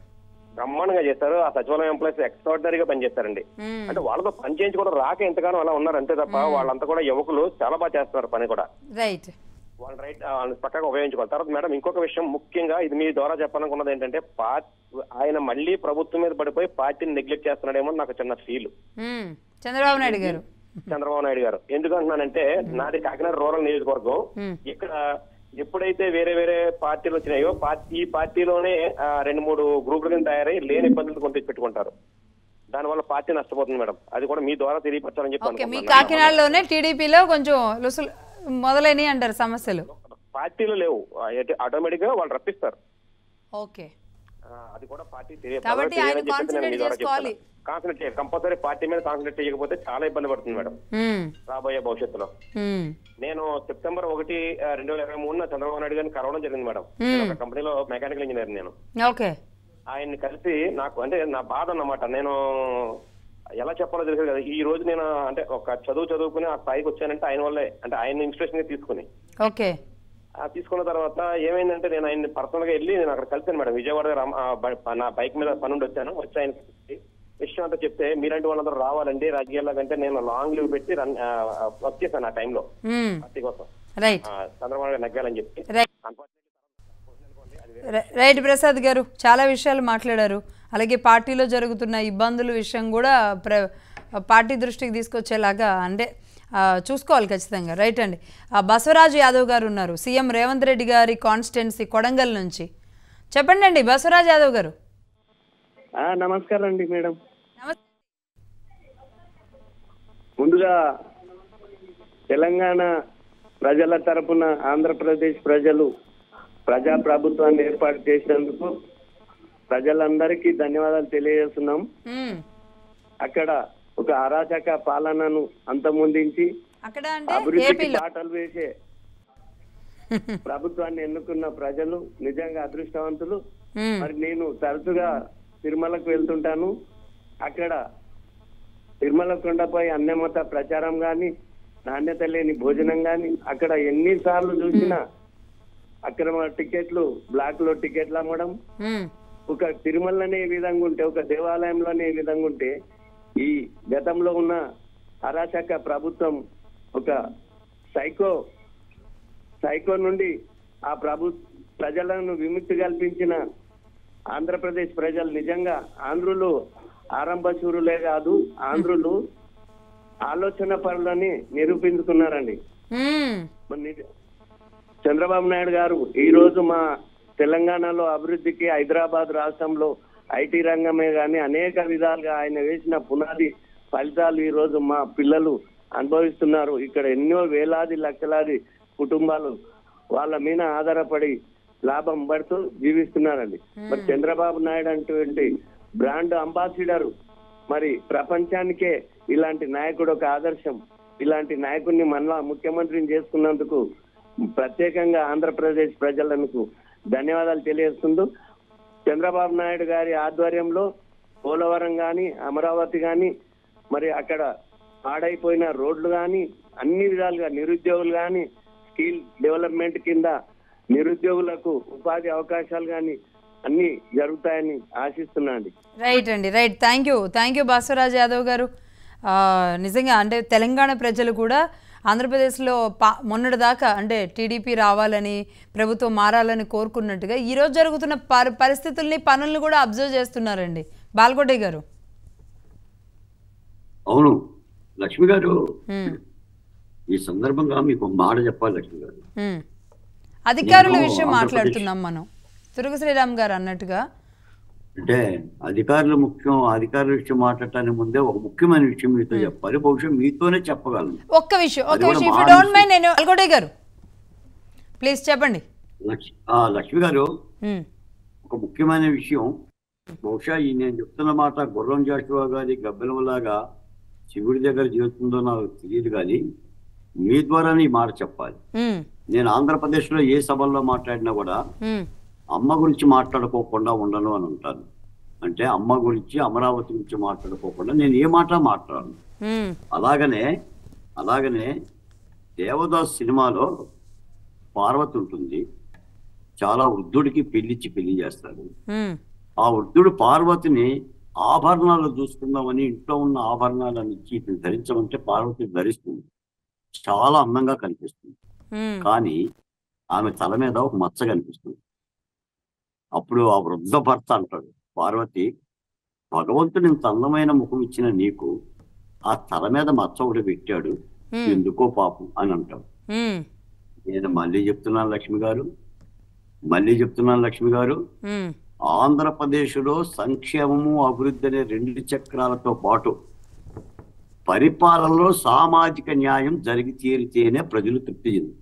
బ్రహ్మాండంగా చేస్తారు. ఆ సచివాలయం ఎంప్లాయీస్ ఎక్స్ట్రాడినరీగా పనిచేస్తారండి. అంటే వాళ్ళతో పని చేయించుకోవడం రాక ఎంతగానో అలా ఉన్నారు అంతే తప్ప వాళ్ళంతా కూడా యువకులు చాలా బాగా చేస్తున్నారు పని కూడా. రైట్, వాళ్ళు రైట్ వాళ్ళని పక్కగా ఉపయోగించుకోవాలి. తర్వాత మేడం ఇంకొక విషయం ముఖ్యంగా ఇది మీ ద్వారా చెప్పాలనుకున్నది ఏంటంటే పార్టీ ఆయన మళ్ళీ ప్రభుత్వం మీద పడిపోయి పార్టీని నెగ్లెక్ట్ చేస్తున్నాడేమో నాకు చిన్న ఫీల్. చంద్రబాబు నాయుడు గారు చంద్రబాబు నాయుడు గారు ఎందుకంటున్నానంటే నాది కాకినాడ రూరల్ నియోజకవర్గం. ఇక్కడ ఎప్పుడైతే వేరే వేరే పార్టీలు వచ్చినాయో ఈ పార్టీలోనే రెండు మూడు గ్రూపుల కింద తయారై లేని ఇబ్బందులు కొంత పెట్టుకుంటారు. దానివల్ల పార్టీ నష్టపోతుంది మేడం. అది కూడా మీ ద్వారా తెలియపరచాలని చెప్పి మీ కాకినాడలోనే టీడీపీలో కొంచెం లుసులు మొదలైనవి అంటారు సమస్యలు. పార్టీలో లేవు, ఆటోమేటిక్ గా వాళ్ళు రప్పిస్తారు. ఓకే, అది కూడా పార్టీ కాన్సన్ట్రేట్ కంపల్సరీ పార్టీ మీద కాన్సన్ట్రేట్ చేయకపోతే చాలా ఇబ్బంది పడుతుంది మేడం రాబోయే భవిష్యత్తులో. నేను సెప్టెంబర్ ఒకటి రెండు వేల ఇరవై మూడున చంద్రబాబు నాయుడు గారిని కలవడం జరిగింది మేడం. ఒక కంపెనీలో మెకానికల్ ఇంజనీర్ నేను. ఆయన్ని కలిసి నాకు అంటే నా బాధ అన్నమాట. నేను ఎలా చెప్పాలో తెలియదు కదా. ఈ రోజు నేను అంటే ఒక చదువు చదువుకుని ఆ స్థాయికి వచ్చానంటే ఆయన వల్లే, అంటే ఆయన ఇన్స్పిరేషన్ గా తీసుకుని ఓకే తీసుకున్న తర్వాత ఏమైందంటే నేను ఆయన పర్సనల్ గా వెళ్ళి నేను అక్కడ కలిసాను మేడం. విజయవాడ నా బైక్ మీద పనుండి వచ్చాను. వచ్చి ఆయన విషయం అంతా చెప్తే మీరంటే వాళ్ళందరూ రావాలండి రాజకీయాల్లో కంటే నేను లాంగ్ లీవ్ పెట్టి రన్ వర్క్ చేశాను ఆ టైంలో పార్టీ కోసం చంద్రబాబు గారు నెగ్గాలని చెప్పి. రైట్ ప్రసాద్ గారు చాలా విషయాలు మాట్లాడారు. అలాగే పార్టీలో జరుగుతున్న ఇబ్బందుల విషయం కూడా ప్ర పార్టీ దృష్టికి తీసుకొచ్చేలాగా అంటే చూసుకోవాలి ఖచ్చితంగా. రైట్ అండి. బసవరాజు యాదవ్ గారు ఉన్నారు, సీఎం రేవంత్ రెడ్డి గారి కాన్స్టిట్యున్సీ కొడంగల్ నుంచి. చెప్పండి అండి బసవరాజు యాదవ్ గారు. నమస్కారం అండి మేడం. ముందుగా తెలంగాణ ప్రజల తరపున ఆంధ్రప్రదేశ్ ప్రజలు ప్రజా ప్రభుత్వాన్ని ఏర్పాటు చేసినందుకు ప్రజలందరికీ ధన్యవాదాలు తెలియజేస్తున్నాం. అక్కడ ఒక అరాచక పాలనను అంతమొందించి అభివృద్ధికి బాటలు వేసే ప్రభుత్వాన్ని ఎన్నుకున్న ప్రజలు నిజంగా అదృష్టవంతులు. మరి నేను తరచుగా తిరుమలకు వెళ్తుంటాను. అక్కడ తిరుమల కొండపై అన్నమత ప్రచారం గాని నాణ్యత లేని భోజనం గాని అక్కడ ఎన్నిసార్లు చూసినా అక్రమ టికెట్లు, బ్లాక్ లో టికెట్లు అమ్మడం, ఒక తిరుమలనే ఈ విధంగా ఉంటే ఒక దేవాలయంలోనే ఈ విధంగా ఉంటే ఈ గతంలో ఉన్న అరాచక ప్రభుత్వం ఒక సైకో సైకో నుండి ఆ ప్రభు ప్రజలను విముక్తి కల్పించిన ఆంధ్రప్రదేశ్ ప్రజలు నిజంగా ఆంధ్రులు ఆరంభశూరులే కాదు, ఆంధ్రులు ఆలోచన పరులని నిరూపించుకున్నారండి. చంద్రబాబు నాయుడు గారు ఈ రోజు మా తెలంగాణలో అభివృద్ధికి హైదరాబాద్ రాష్ట్రంలో ఐటీ రంగమే గాని అనేక విధాలుగా ఆయన వేసిన పునాది ఫలితాలు ఈ రోజు మా పిల్లలు అనుభవిస్తున్నారు. ఇక్కడ ఎన్నో వేలాది లక్షలాది కుటుంబాలు వాళ్ళ మీద ఆధారపడి లాభం పడుతూ జీవిస్తున్నారండి. మరి చంద్రబాబు నాయుడు అటువంటి బ్రాండ్ అంబాసిడర్, మరి ప్రపంచానికే ఇలాంటి నాయకుడు ఒక ఆదర్శం. ఇలాంటి నాయకుడిని మళ్ళా ముఖ్యమంత్రిని చేసుకున్నందుకు ప్రత్యేకంగా ఆంధ్రప్రదేశ్ ప్రజలకు ధన్యవాదాలు తెలియజేస్తుంటూ చంద్రబాబు నాయుడు గారి ఆధ్వర్యంలో పోలవరం గాని అమరావతి గాని మరి అక్కడ పాడైపోయిన రోడ్లు గాని అన్ని విధాలుగా నిరుద్యోగులు గాని స్కిల్ డెవలప్మెంట్ కింద నిరుద్యోగులకు ఉపాధి అవకాశాలు గాని అన్ని జరుగుతాయని ఆశిస్తున్నాండి. రైట్ అండి, right. Thank you thank you Basavaraj Yadav గారు. నిజంగా అంటే తెలంగాణ ప్రజలు కూడా ఆంధ్రప్రదేశ్లో పా మొన్నటి దాకా అంటే టీడీపీ రావాలని ప్రభుత్వం మారాలని కోరుకున్నట్టుగా ఈరోజు జరుగుతున్న పరిస్థితుల్ని పనులను కూడా అబ్జర్వ్ చేస్తున్నారండి బాల్కోటే గారు. అవును లక్ష్మి గారు, ఈ సందర్భంగా మీకు మాట చెప్పాలి లక్ష్మి గారు. అధికారుల విషయం మాట్లాడుతున్నాం మనం. తురుగు శ్రీరామ్ గారు అన్నట్టుగా అంటే అధికారులు ముఖ్యం. అధికారుల విషయం మాట్లాడటానికి ముందే ఒక ముఖ్యమైన విషయం మీతో చెప్పాలి. బహుశా మీతోనే చెప్పగలను. ఒక్క విషయం ఒక్క విషయం ఇఫ్ యు డోంట్ మైండ్ నేను బాల్కోటే గారు ప్లీజ్ చెప్పండి. లక్ష్మి గారు, ఒక ముఖ్యమైన విషయం. బహుశా ఈ నేను చెప్తున్న మాట గుర్రం జాషువా గారి గబ్బెలలాగా శివుడి దగ్గర జీవితుందో నాకు తెలియదు, కానీ మీ ద్వారానే ఈ మాట చెప్పాలి. నేను ఆంధ్రప్రదేశ్ లో ఏ సభల్లో మాట్లాడినా కూడా అమ్మ గురించి మాట్లాడుకోకుండా ఉండను అని అంటాను. అంటే అమ్మ గురించి అమరావతి గురించి మాట్లాడుకోకుండా నేను ఏ మాట మాట్లాడను. అలాగనే అలాగనే దేవదాస్ సినిమాలో పార్వతి ఉంటుంది, చాలా వృద్ధుడికి పెళ్లిచ్చి పెళ్లి చేస్తారు. ఆ వృద్ధుడు పార్వతిని ఆభరణాలు చూసుకుందామని ఇంట్లో ఉన్న ఆభరణాలను ఇచ్చి ఇతను ధరించమంటే పార్వతి ధరిస్తుంది, చాలా అందంగా కనిపిస్తుంది. కానీ ఆమె తల మీద ఒక మచ్చ కనిపిస్తుంది. అప్పుడు ఆ వృద్ధ భర్త అంటాడు, పార్వతి, భగవంతుడు ఇంత అందమైన ముఖం ఇచ్చిన నీకు ఆ తల మీద మచ్చ ఒకటి పెట్టాడు, ఎందుకో పాపం అని అంటాడు. నేను మళ్ళీ చెప్తున్నాను లక్ష్మి గారు, మళ్ళీ చెప్తున్నాను లక్ష్మి గారు, ఆంధ్రప్రదేశ్లో సంక్షేమము అభివృద్ధి అనే రెండు చక్రాలతో పాటు పరిపాలనలో సామాజిక న్యాయం జరిగి తీరితేనే ప్రజలు తృప్తి చెంది.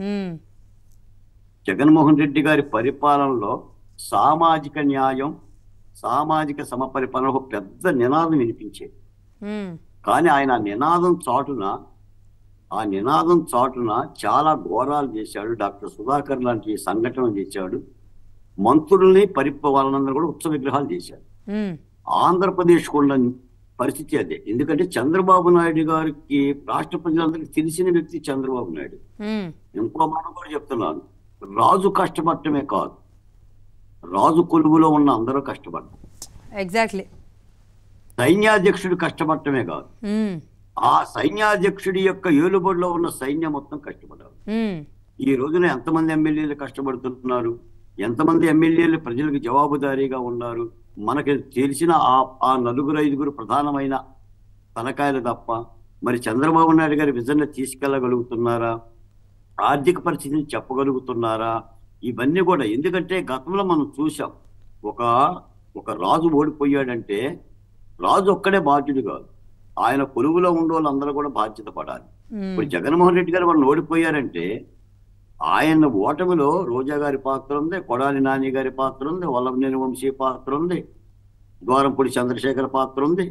జగన్మోహన్ రెడ్డి గారి పరిపాలనలో సామాజిక న్యాయం, సామాజిక సమపరిపాలన ఒక పెద్ద నినాదం వినిపించేది. కానీ ఆయన ఆ నినాదం చాటున ఆ నినాదం చాటున చాలా ఘోరాలు చేశాడు. డాక్టర్ సుధాకర్ లాంటి సంఘటన చేశాడు. మంత్రుల్ని పరిపాలనందరూ కూడా ఉత్సవ విగ్రహాలు చేశారు. ఆంధ్రప్రదేశ్ కూడా పరిస్థితి అదే. ఎందుకంటే చంద్రబాబు నాయుడు గారికి రాష్ట్ర ప్రజలందరికీ తెలిసిన వ్యక్తి చంద్రబాబు నాయుడు. ఇంకో మాట కూడా చెప్తున్నాను, రాజు కష్టపడటమే కాదు, రాజు కొలువులో ఉన్న అందరూ కష్టపడ్డారు. ఎగ్జాక్ట్లీ. సైన్యాధ్యక్షుడు కష్టపడటమే కాదు, ఆ సైన్యాధ్యక్షుడి యొక్క ఏలుబడిలో ఉన్న సైన్యం మొత్తం కష్టపడ్డారు. ఈ రోజున ఎంతమంది ఎమ్మెల్యేలు కష్టపడుతున్నారు, ఎంతమంది ఎమ్మెల్యేలు ప్రజలకు జవాబుదారీగా ఉన్నారు, మనకి తెలిసిన ఆ ఆ నలుగురు ఐదుగురు ప్రధానమైన తలకాయలు తప్ప మరి చంద్రబాబు నాయుడు గారి విజన్ తీసుకెళ్లగలుగుతున్నారా, ఆర్థిక పరిస్థితిని చెప్పగలుగుతున్నారా, ఇవన్నీ కూడా. ఎందుకంటే గతంలో మనం చూసాం, ఒక ఒక రాజు ఓడిపోయాడంటే రాజు ఒక్కడే బాధ్యుడు కాదు, ఆయన కొలువులో ఉండే వాళ్ళందరూ కూడా బాధ్యత పడాలి. ఇప్పుడు జగన్మోహన్ రెడ్డి గారు వాళ్ళు ఓడిపోయారంటే ఆయన ఓటమిలో రోజా గారి పాత్ర ఉంది, కొడాలి నాని గారి పాత్ర ఉంది, వల్లభనేని వంశీ పాత్ర ఉంది, ద్వారంపూడి చంద్రశేఖర్ పాత్ర ఉంది,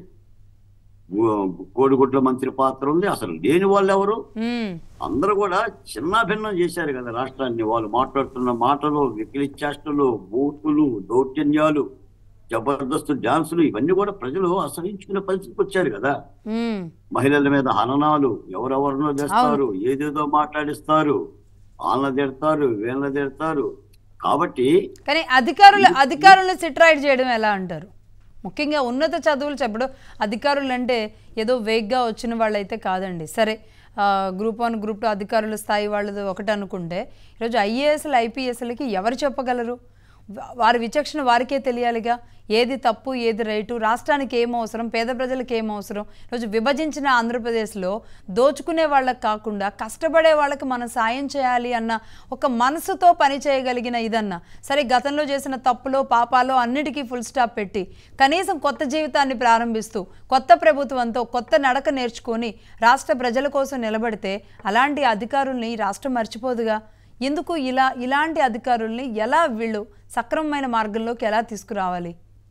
కోడిగుడ్ల మంత్రి పాత్ర ఉంది. అసలు లేని వాళ్ళు ఎవరు? అందరూ కూడా చిన్న భిన్నం చేశారు కదా రాష్ట్రాన్ని. వాళ్ళు మాట్లాడుతున్న మాటలు, వికిలిచ్చేష్టలు, బూతులు, దౌర్జన్యాలు, జబర్దస్త్ డాన్సులు, ఇవన్నీ కూడా ప్రజలు అసహించుకునే పరిస్థితికి వచ్చారు కదా. మహిళల మీద హననాలు, ఎవరెవరినో చేస్తారు, ఏదేదో మాట్లాడిస్తారు, వాళ్ళ తిడతారు, వీళ్ళ తిడతారు. కాబట్టి కానీ అధికారులు అధికారులను సిట్రాయిడ్ చేయడం ఎలా అంటారు? ముఖ్యంగా ఉన్నత చదువులు చెప్పడం అధికారులు అంటే ఏదో వేగ్గా వచ్చిన వాళ్ళైతే కాదండి. సరే, గ్రూప్ వన్ గ్రూప్ టూ అధికారుల స్థాయి వాళ్ళది ఒకటి అనుకుంటే, ఈరోజు ఐఏఎస్లు ఐపీఎస్లకి ఎవరు చెప్పగలరు? వారి విచక్షణ వారికే తెలియాలిగా. ఏది తప్పు, ఏది రైటు, రాష్ట్రానికి ఏం అవసరం, పేద ప్రజలకు ఏం అవసరం. ఈరోజు విభజించిన ఆంధ్రప్రదేశ్లో దోచుకునే వాళ్ళకి కాకుండా కష్టపడే వాళ్ళకి మనం సాయం చేయాలి అన్న ఒక మనసుతో పని చేయగలిగిన ఇదన్నా సరే, గతంలో చేసిన తప్పులో పాపాలో అన్నిటికీ ఫుల్ స్టాప్ పెట్టి కనీసం కొత్త జీవితాన్ని ప్రారంభిస్తూ కొత్త ప్రభుత్వంతో కొత్త నడక నేర్చుకొని రాష్ట్ర ప్రజల కోసం నిలబడితే అలాంటి అధికారుల్ని రాష్ట్రం మర్చిపోదుగా. ఎందుకు ఇలా ఇలాంటి అధికారుల్ని ఎలా వీళ్ళు సక్రమమైన మార్గంలోకి ఎలా తీసుకురావాలి?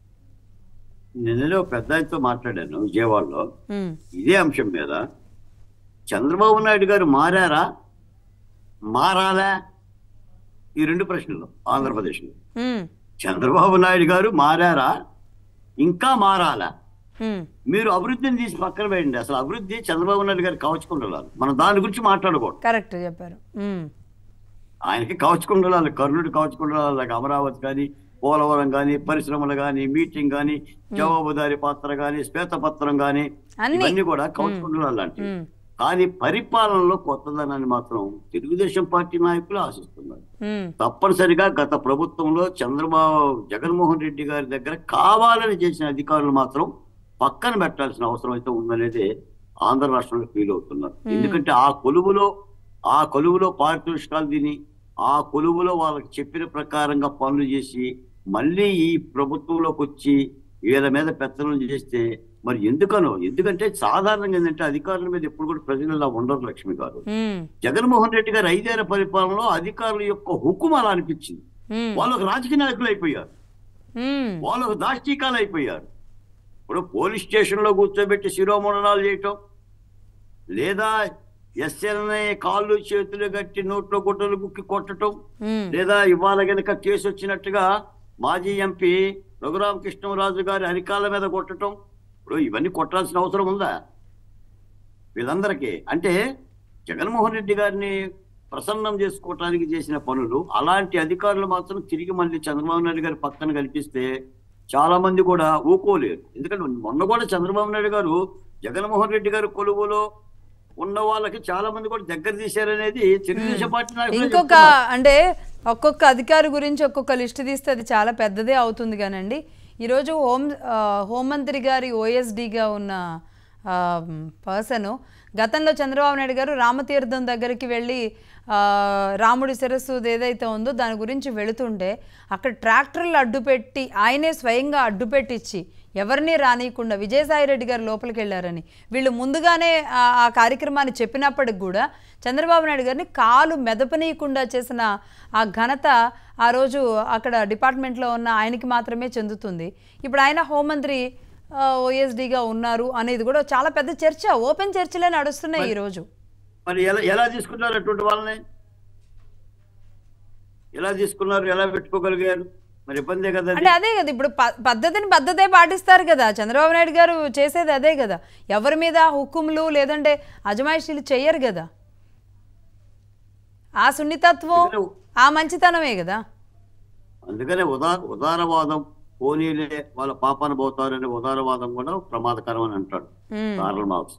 నిన్నలో పెద్ద ఆయనతో మాట్లాడాను విజయవాడలో ఇదే అంశం మీద. చంద్రబాబు నాయుడు గారు మారారా, మారాలా? ఈ రెండు ప్రశ్నలు ఆంధ్రప్రదేశ్లో. చంద్రబాబు నాయుడు గారు మారారా, ఇంకా మారాలా? మీరు అభివృద్ధిని తీసి పక్కన వేయండి. అసలు అభివృద్ధి చంద్రబాబు నాయుడు గారు కవచుకుంటున్నారు, మనం దాని గురించి మాట్లాడకూడదు. కరెక్ట్ చెప్పారు. ఆయనకి కవచుకుండాలి, కర్ణుడు కవచుకుండాలి. అమరావతి కానీ, పోలవరం కానీ, పరిశ్రమలు కానీ, మీటింగ్ కానీ, జవాబుదారీ పాత్ర కానీ, శ్వేతపత్రం కానీ, ఇవన్నీ కూడా కవచుకుండాలి లాంటివి. కానీ పరిపాలనలో కొత్తదనాన్ని మాత్రం తెలుగుదేశం పార్టీ నాయకులు ఆశిస్తున్నారు. తప్పనిసరిగా గత ప్రభుత్వంలో చంద్రబాబు జగన్మోహన్ రెడ్డి గారి దగ్గర కావాలని చేసిన అధికారులు మాత్రం పక్కన పెట్టాల్సిన అవసరం అయితే ఉందనేది ఆంధ్ర రాష్ట్రంలో ఫీల్ అవుతున్నారు. ఎందుకంటే ఆ కొలువులో ఆ కొలువులో పారితోషికాలు తిని, ఆ కొలువులో వాళ్ళకి చెప్పిన ప్రకారంగా పనులు చేసి మళ్ళీ ఈ ప్రభుత్వంలోకి వచ్చి వీళ్ళ మీద పెత్తనం చేస్తే మరి ఎందుకనో. ఎందుకంటే సాధారణంగా ఏంటంటే అధికారుల మీద ఎప్పుడు కూడా ప్రజలు ఇలా ఉండరు లక్ష్మి గారు. జగన్మోహన్ రెడ్డి గారు ఐదేళ్ల పరిపాలనలో అధికారుల యొక్క హుకుం అలా అనిపించింది. వాళ్ళకు రాజకీయ నాయకులు అయిపోయారు, వాళ్ళకు దాష్టీకాలు అయిపోయారు. ఇప్పుడు పోలీస్ స్టేషన్ లో కూర్చోబెట్టి శిరోమండనాలు చేయటం, లేదా ఎస్ఎల్ని కాళ్ళు చేతులు కట్టి నోట్లో గుడ్డలు గుక్కి కొట్టడం, లేదా ఇవాళ గనక కేసు వచ్చినట్టుగా మాజీ ఎంపీ రఘురామకృష్ణరాజు గారి అరికాల మీద కొట్టడం. ఇప్పుడు ఇవన్నీ కొట్టాల్సిన అవసరం ఉందా వీళ్ళందరికీ? అంటే జగన్మోహన్ రెడ్డి గారిని ప్రసన్నం చేసుకోవటానికి చేసిన పనులు. అలాంటి అధికారులు మాత్రం తిరిగి మళ్ళీ చంద్రబాబు నాయుడు గారి పక్కన కల్పిస్తే చాలా మంది కూడా ఊకోలేరు. ఎందుకంటే మొన్న కూడా చంద్రబాబు నాయుడు గారు జగన్మోహన్ రెడ్డి గారు కొలువులో ఉన్న వాళ్ళకి చాలా మంది కూడా దగ్గర తీశారనేది తెలుగుదేశం పార్టీ నాయకులు ఇంకొక చెప్తున్నారు. అంటే ఒక్కొక్క అధికారి గురించి ఒక్కొక్క లిస్ట్ తీస్తే అది చాలా పెద్దదే అవుతుంది కానండి. ఈరోజు హోం ఆ, హోంమంత్రి గారి ఓఎస్డీగా ఉన్న పర్సన్ గతంలో చంద్రబాబు నాయుడు గారు రామతీర్థం దగ్గరికి వెళ్ళి ఆ, రాముడి శిరస్సు ఏదైతే ఉందో దాని గురించి వెళుతుంటే అక్కడ ట్రాక్టర్లు అడ్డుపెట్టి ఆయనే స్వయంగా అడ్డుపెట్టించి ఎవరిని రానియకుండా విజయసాయి రెడ్డి గారు లోపలికి వెళ్ళారని వీళ్ళు ముందుగానే ఆ కార్యక్రమాన్ని చెప్పినప్పటికి కూడా చంద్రబాబు నాయుడు గారిని కాలు మెదపనీయకుండా చేసిన ఆ ఘనత ఆ రోజు అక్కడ డిపార్ట్మెంట్లో ఉన్న ఆయనకి మాత్రమే చెందుతుంది. ఇప్పుడు ఆయన హోంమంత్రి ఓఎస్డీగా ఉన్నారు అనేది కూడా చాలా పెద్ద చర్చ, ఓపెన్ చర్చలే నడుస్తున్నాయి ఈరోజు. మరి ఎలా ఎలా తీసుకున్నారు అటువంటి వాళ్ళని? ఎలా తీసుకున్నారు, ఎలా పెట్టుకోగలిగారు? మరి ఇబ్బందే కదా. అంటే అదే కదా ఇప్పుడు పద్ధతిని పద్ధతే పాటిస్తారు కదా చంద్రబాబు నాయుడు గారు చేసేది అదే కదా. ఎవరి మీద హుకుములు లేదంటే అజమాయిషీలు చెయ్యరు కదా. ఆ సున్నితత్వం ఆ మంచితనమే కదా. అందుకనే ఉదార ఉదారవాదం పోనీలే వాళ్ళ పాపాన పోతారనే ఉదారవాదం కూడా ప్రమాదకరం అని అంటాడు కార్ల్ మార్క్స్.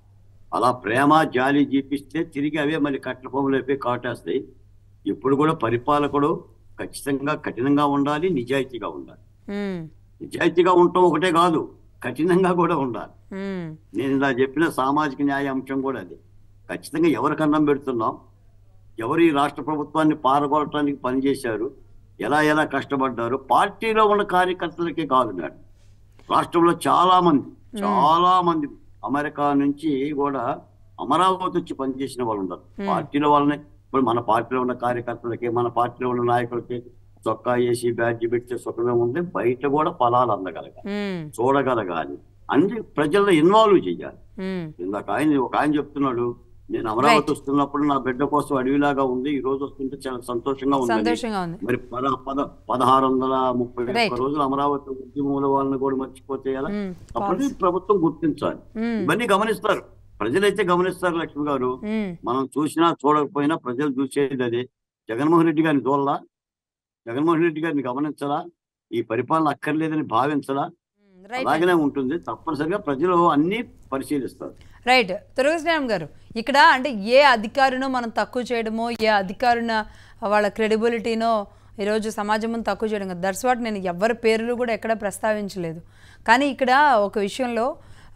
అలా ప్రేమ జాలి జీపిస్తే తిరిగి అవే మళ్ళీ కట్ల పొమ్మలు అయిపోయి కాటేస్తాయి. ఇప్పుడు కూడా పరిపాలకుడు ఖచ్చితంగా కఠినంగా ఉండాలి, నిజాయితీగా ఉండాలి. నిజాయితీగా ఉండటం ఒకటే కాదు, కఠినంగా కూడా ఉండాలి. నేను ఇలా చెప్పిన సామాజిక న్యాయ అంశం కూడా అది. ఖచ్చితంగా ఎవరికి అన్నం పెడుతున్నాం, ఎవరు ఈ రాష్ట్ర ప్రభుత్వాన్ని పారగొట్టడానికి పనిచేశారు, ఎలా ఎలా కష్టపడ్డారు, పార్టీలో ఉన్న కార్యకర్తలకే కాదు మేడం. రాష్ట్రంలో చాలా మంది చాలా మంది అమెరికా నుంచి కూడా అమరావతి వచ్చి పనిచేసిన వాళ్ళు ఉన్నారు. పార్టీలో వాళ్ళని ఇప్పుడు మన పార్టీలో ఉన్న కార్యకర్తలకి మన పార్టీలో ఉన్న నాయకులకి చొక్కా వేసి బ్యాడ్జి పెడితే సుఖమే ఉంది, బయట కూడా ఫలాలు అందగలగాలి, చూడగలగాలి, అన్ని ప్రజల్లో ఇన్వాల్వ్ చేయాలి. ఇందాక ఆయన ఒక ఆయన చెప్తున్నాడు, నేను అమరావతి వస్తున్నప్పుడు నా బిడ్డ కోసం అడవిలాగా ఉంది, ఈ రోజు వస్తుంటే చాలా సంతోషంగా ఉంది. మరి పద పద పదహారు వందల ముప్పై ఒక్క రోజులు అమరావతి ఉద్యమంలో వాళ్ళని కూడా మర్చిపోతే ఎలా? అప్పుడు ప్రభుత్వం గుర్తించాలి. ఇవన్నీ గమనిస్తారు, ప్రజలైతే గమనిస్తారు. లక్ష్మి గారు, మనం చూసినా చూడకపోయినా ప్రజలు చూసేది అదే. జగన్మోహన్ రెడ్డి గారిని చూడాలా, జగన్మోహన్ రెడ్డి గారిని గమనించాలా, ఈ పరిపాలన అక్కర్లేదని భావించాలా, అలాగనే ఉంటుంది. తప్పనిసరిగా ప్రజలు అన్ని పరిశీలిస్తారు. రైట్. తురగశ్రీరామ్ గారు, ఇక్కడ అంటే ఏ అధికారినో మనం తక్కువ చేయడమో, ఏ అధికారిన వాళ్ళ క్రెడిబిలిటీనో ఈరోజు సమాజం ముందు తక్కువ చేయడం కదా. దట్స్ వాట్ నేను ఎవరి పేర్లు కూడా ఎక్కడ ప్రస్తావించలేదు. కానీ ఇక్కడ ఒక విషయంలో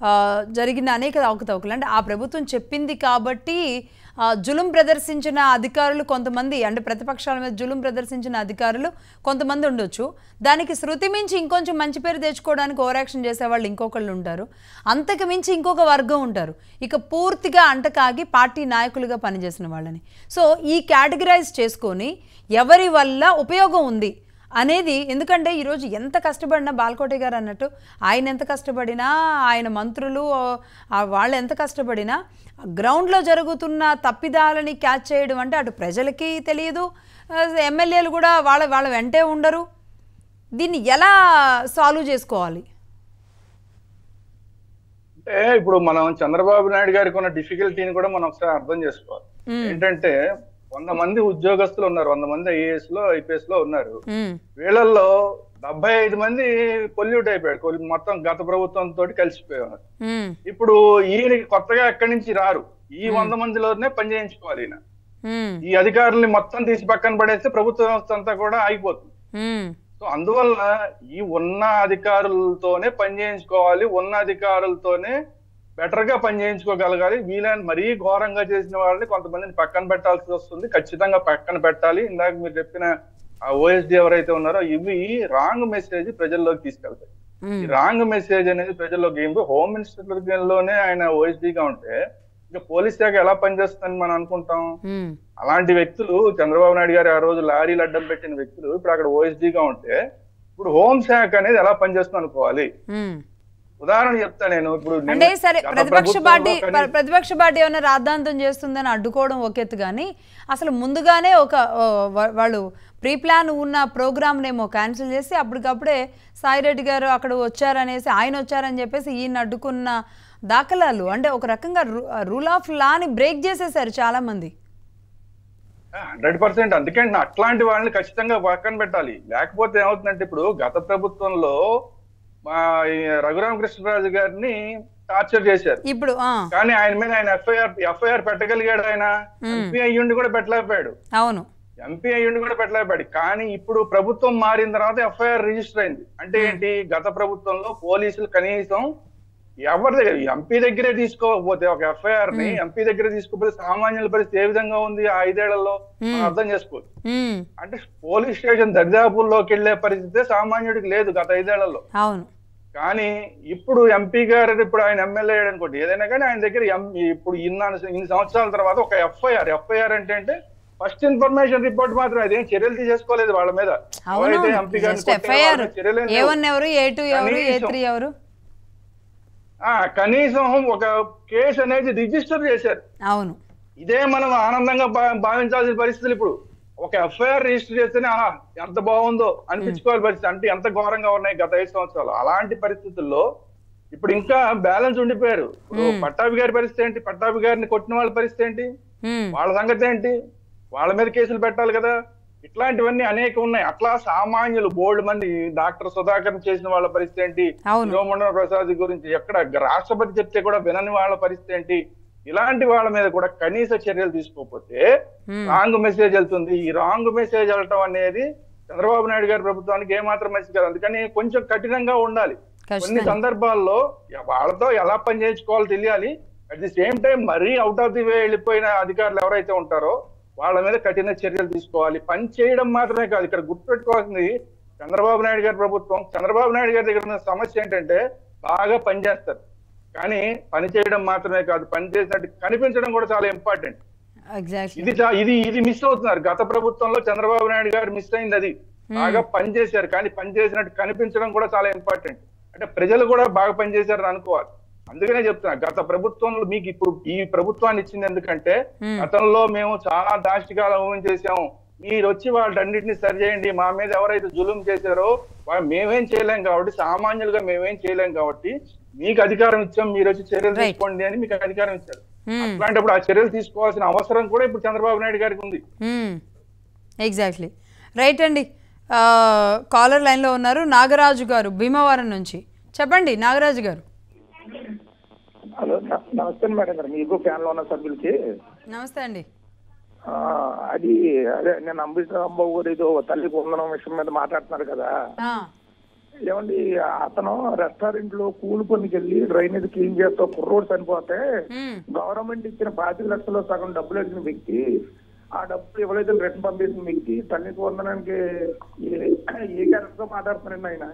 జరిగిన అనేక అవకతవకలు అంటే ఆ ప్రభుత్వం చెప్పింది కాబట్టి జులుం ప్రదర్శించిన అధికారులు కొంతమంది, అంటే ప్రతిపక్షాల మీద జులుం ప్రదర్శించిన అధికారులు కొంతమంది ఉండొచ్చు. దానికి శృతి మించి ఇంకొంచెం మంచి పేరు తెచ్చుకోవడానికి ఓవర్ యాక్షన్ చేసేవాళ్ళు ఇంకొకళ్ళు ఉంటారు. అంతకు మించి ఇంకొక వర్గం ఉంటారు, ఇక పూర్తిగా అంటకాగి పార్టీ నాయకులుగా పనిచేసిన వాళ్ళని. సో ఈ కేటగిరైజ్ చేసుకొని ఎవరి వల్ల ఉపయోగం ఉంది అనేది, ఎందుకంటే ఈరోజు ఎంత కష్టపడినా బాలకోటి గారు అన్నట్టు ఆయన ఎంత కష్టపడినా, ఆయన మంత్రులు వాళ్ళు ఎంత కష్టపడినా గ్రౌండ్లో జరుగుతున్న తప్పిదాలని క్యాచ్ చేయడం అంటే అటు ప్రజలకి తెలియదు, ఎమ్మెల్యేలు కూడా వాళ్ళ వాళ్ళ వెంటే ఉండరు. దీన్ని ఎలా సాల్వ్ చేసుకోవాలి? అంటే ఇప్పుడు మనం చంద్రబాబు నాయుడు గారికి ఉన్న డిఫికల్టీని కూడా మనం ఒకసారి అర్థం చేసుకోవాలి. ఏంటంటే వంద మంది ఉద్యోగస్తులు ఉన్నారు, వంద మంది ఐఏఎస్ లో ఐపీఎస్ లో ఉన్నారు. వీళ్ళల్లో డెబ్బై ఐదు మంది పొల్యూట్ అయిపోయాడు, మొత్తం గత ప్రభుత్వంతో కలిసిపోయారు. ఇప్పుడు ఈయనకి కొత్తగా ఎక్కడి నుంచి రారు, ఈ వంద మందిలోనే పని చేయించుకోవాలి ఈయన. ఈ అధికారుల్ని మొత్తం తీసి పక్కన పడేస్తే ప్రభుత్వ వ్యవస్థ అంతా కూడా ఆగిపోతుంది. సో అందువల్ల ఈ ఉన్న అధికారులతోనే పని చేయించుకోవాలి, ఉన్న అధికారులతోనే బెటర్ గా పని చేయించుకోగలగాలి. వీళ్ళని మరీ ఘోరంగా చేసిన వాళ్ళని కొంతమందిని పక్కన పెట్టాల్సి వస్తుంది, ఖచ్చితంగా పక్కన పెట్టాలి. ఇందాక మీరు చెప్పిన ఆ ఓఎస్డి ఎవరైతే ఉన్నారో ఇవి రాంగ్ మెసేజ్ ప్రజల్లోకి తీసుకెళ్తాయి. ఈ రాంగ్ మెసేజ్ అనేది ప్రజల్లోకి ఏం, హోమ్ మినిస్టర్ లోనే ఆయన ఓఎస్డీగా ఉంటే ఇంకా పోలీస్ శాఖ ఎలా పనిచేస్తుందని మనం అనుకుంటాం. అలాంటి వ్యక్తులు చంద్రబాబు నాయుడు గారు ఆ రోజు లారీలు అడ్డం పెట్టిన వ్యక్తులు ఇప్పుడు అక్కడ ఓఎస్డీగా ఉంటే ఇప్పుడు హోం శాఖ అనేది ఎలా పనిచేస్తుంది అనుకోవాలి. ఉదాహరణ చెప్తా నేను. ఇప్పుడు అంటే సరే ప్రతిపక్ష పార్టీ ప్రతిపక్ష పార్టీ ఏమైనా రాద్ధాంతం చేస్తుందని అడ్డుకోవడం ఒక ఎత్తు, కానీ అసలు ముందుగానే ఒక వాళ్ళు ప్రీ ప్లాన్ ఉన్న ప్రోగ్రామ్ నేమో క్యాన్సిల్ చేసి అప్పటికప్పుడే సాయిరెడ్డి గారు అక్కడ వచ్చారనేసి ఆయన వచ్చారని చెప్పేసి ఈయన అడ్డుకున్న దాఖలాలు, అంటే ఒక రకంగా రూల్ ఆఫ్ లాని బ్రేక్ చేసేసారు చాలా మంది. హండ్రెడ్ పర్సెంట్ అందుకంటే అట్లాంటి వాళ్ళని ఖచ్చితంగా పక్కన పెట్టాలి. లేకపోతే ఏమవుతుందంటే ఇప్పుడు గత ప్రభుత్వంలో మా రఘురామకృష్ణరాజు గారిని టార్చర్ చేశారు ఇప్పుడు కానీ ఆయన మీద ఆయన ఎఫ్ఐఆర్ ఎఫ్ఐఆర్ పెట్టగలిగాడు. ఆయన ఎంపీ అయ్యుండి కూడా పెట్టలేకపోయాడు. అవును, ఎంపీ అయ్యుండి కూడా పెట్టలేకపోయాడు. కానీ ఇప్పుడు ప్రభుత్వం మారిన తర్వాత ఎఫ్ఐఆర్ రిజిస్టర్ అయింది. అంటే ఏంటి, గత ప్రభుత్వంలో పోలీసులు కనీసం ఎవరి దగ్గర ఎంపీ దగ్గరే తీసుకోకపోతే ఒక ఎఫ్ఐఆర్ ని ఎంపీ దగ్గర తీసుకోకపోతే సామాన్యుల పరిస్థితి ఏ విధంగా ఉంది ఆ ఐదేళ్లలో మనం అర్థం చేసుకోవచ్చు. అంటే పోలీస్ స్టేషన్ దర్యాపుల్లోకి వెళ్లే పరిస్థితి సామాన్యుడికి లేదు గత ఐదేళ్లలో. అవును, కానీ ఇప్పుడు ఎంపీ గారు ఇప్పుడు ఆయన ఎమ్మెల్యే అనుకోండి ఏదైనా కానీ ఆయన దగ్గర ఇప్పుడు ఇన్న ఇన్ని సంవత్సరాల తర్వాత ఒక ఎఫ్ఐఆర్ ఎఫ్ఐఆర్ అంటే అంటే ఫస్ట్ ఇన్ఫర్మేషన్ రిపోర్ట్ మాత్రం అదేం చర్యలు తీసుకోలేదు వాళ్ళ మీద. ఎంపీ గారు కనీసం ఒక కేసు అనేది రిజిస్టర్ చేశారు. అవును, ఇదే మనం ఆనందంగా భావించాల్సిన పరిస్థితులు. ఇప్పుడు ఒక ఎఫ్ఐఆర్ రిజిస్టర్ చేస్తేనే ఎంత బాగుందో అనిపించుకోవాలి పరిస్థితి. అంటే ఎంత ఘోరంగా ఉన్నాయి గత ఐదు సంవత్సరాలు. అలాంటి పరిస్థితుల్లో ఇప్పుడు ఇంకా బ్యాలెన్స్ ఉండిపోయారు. పట్టాభి గారి పరిస్థితి ఏంటి, పట్టాభి గారిని కొట్టిన వాళ్ళ పరిస్థితి ఏంటి, వాళ్ళ సంగతి ఏంటి, వాళ్ళ మీద కేసులు పెట్టాలి కదా. ఇట్లాంటివన్నీ అనేక ఉన్నాయి. అట్లా సామాన్యులు బోల్డ్ మంది డాక్టర్ సుధాకర్ చేసిన వాళ్ళ పరిస్థితి ఏంటి, శివమండల ప్రసాద్ గురించి ఎక్కడ రాష్ట్రపతి చెప్తే కూడా వినని వాళ్ళ పరిస్థితి ఏంటి, ఇలాంటి వాళ్ళ మీద కూడా కనీస చర్యలు తీసుకోకపోతే రాంగ్ మెసేజ్ వెళ్తుంది. ఈ రాంగ్ మెసేజ్ వెళ్ళటం అనేది చంద్రబాబు నాయుడు గారి ప్రభుత్వానికి ఏమాత్రం మంచి కాదు. అందుకని కొంచెం కఠినంగా ఉండాలి. కొన్ని సందర్భాల్లో వాళ్ళతో ఎలా పని చేయించుకోవాలో తెలియాలి. అట్ ది సేమ్ టైం మరీ అవుట్ ఆఫ్ ది వే వెళ్ళిపోయిన అధికారులు ఎవరైతే ఉంటారో వాళ్ళ మీద కఠిన చర్యలు తీసుకోవాలి. పని చేయడం మాత్రమే కాదు, ఇక్కడ గుర్తుపెట్టుకోవాల్సింది చంద్రబాబు నాయుడు గారి ప్రభుత్వం. చంద్రబాబు నాయుడు గారి దగ్గర ఉన్న సమస్య ఏంటంటే బాగా పనిచేస్తారు కానీ పని చేయడం మాత్రమే కాదు, పని చేసినట్టు కనిపించడం కూడా చాలా ఇంపార్టెంట్. ఇది ఇది ఇది మిస్ అవుతున్నారు. గత ప్రభుత్వంలో చంద్రబాబు నాయుడు గారు మిస్ అయింది అది. బాగా పని చేశారు కానీ పని చేసినట్టు కనిపించడం కూడా చాలా ఇంపార్టెంట్. అంటే ప్రజలు కూడా బాగా పనిచేశారని అనుకోవాలి. అందుకనే చెప్తున్నా గత ప్రభుత్వంలో మీకు ఇప్పుడు ఈ ప్రభుత్వాన్ని ఇచ్చింది ఎందుకంటే గతంలో మేము చాలా దాష్టికాలు ఊహం చేసాము, మీరు వచ్చి వాళ్ళన్నింటినీ సరి చేయండి, మా మీద ఎవరైతే జులుం చేశారో వాళ్ళు మేమేం చేయలేం కాబట్టి సామాన్యులుగా మేమేం చేయలేం కాబట్టి మీకు అధికారం ఇచ్చాం, మీరు వచ్చి చర్యలు తీసుకోండి అని మీకు అధికారం ఇచ్చారు. అట్లాంటప్పుడు ఆ చర్యలు తీసుకోవాల్సిన అవసరం కూడా ఇప్పుడు చంద్రబాబు నాయుడు గారికి ఉంది. ఎగ్జాక్ట్లీ రైట్ అండి. కాలర్ లైన్ లో ఉన్నారు నాగరాజు గారు భీమవరం నుంచి. చెప్పండి నాగరాజు గారు. హలో నమస్తే మేడం గారు, మీకు ఫ్యాన్ లో ఉన్న సభ్యులకి నమస్తే అండి. అది అదే నేను అంబేద్కర్ రాంబాబు గారు ఏదో తల్లి పొందడం విషయం మీద మాట్లాడుతున్నారు కదా. ఏమండి అతను రెస్టారెంట్ లో కూలి పనికి వెళ్ళి డ్రైనేజ్ క్లీన్ చేస్తూ కుర్రోడు చనిపోతే గవర్నమెంట్ ఇచ్చిన పాతిక లక్షల్లో సగం డబ్బులు అడిగిన వ్యక్తి ఆ డబ్బులు ఇవ్వలేదు రిటర్న్ పంపేసిన వ్యక్తి తల్లి పొందడానికి ఏ క్యారెక్టర్ తో మాట్లాడుతున్నారండి ఆయన?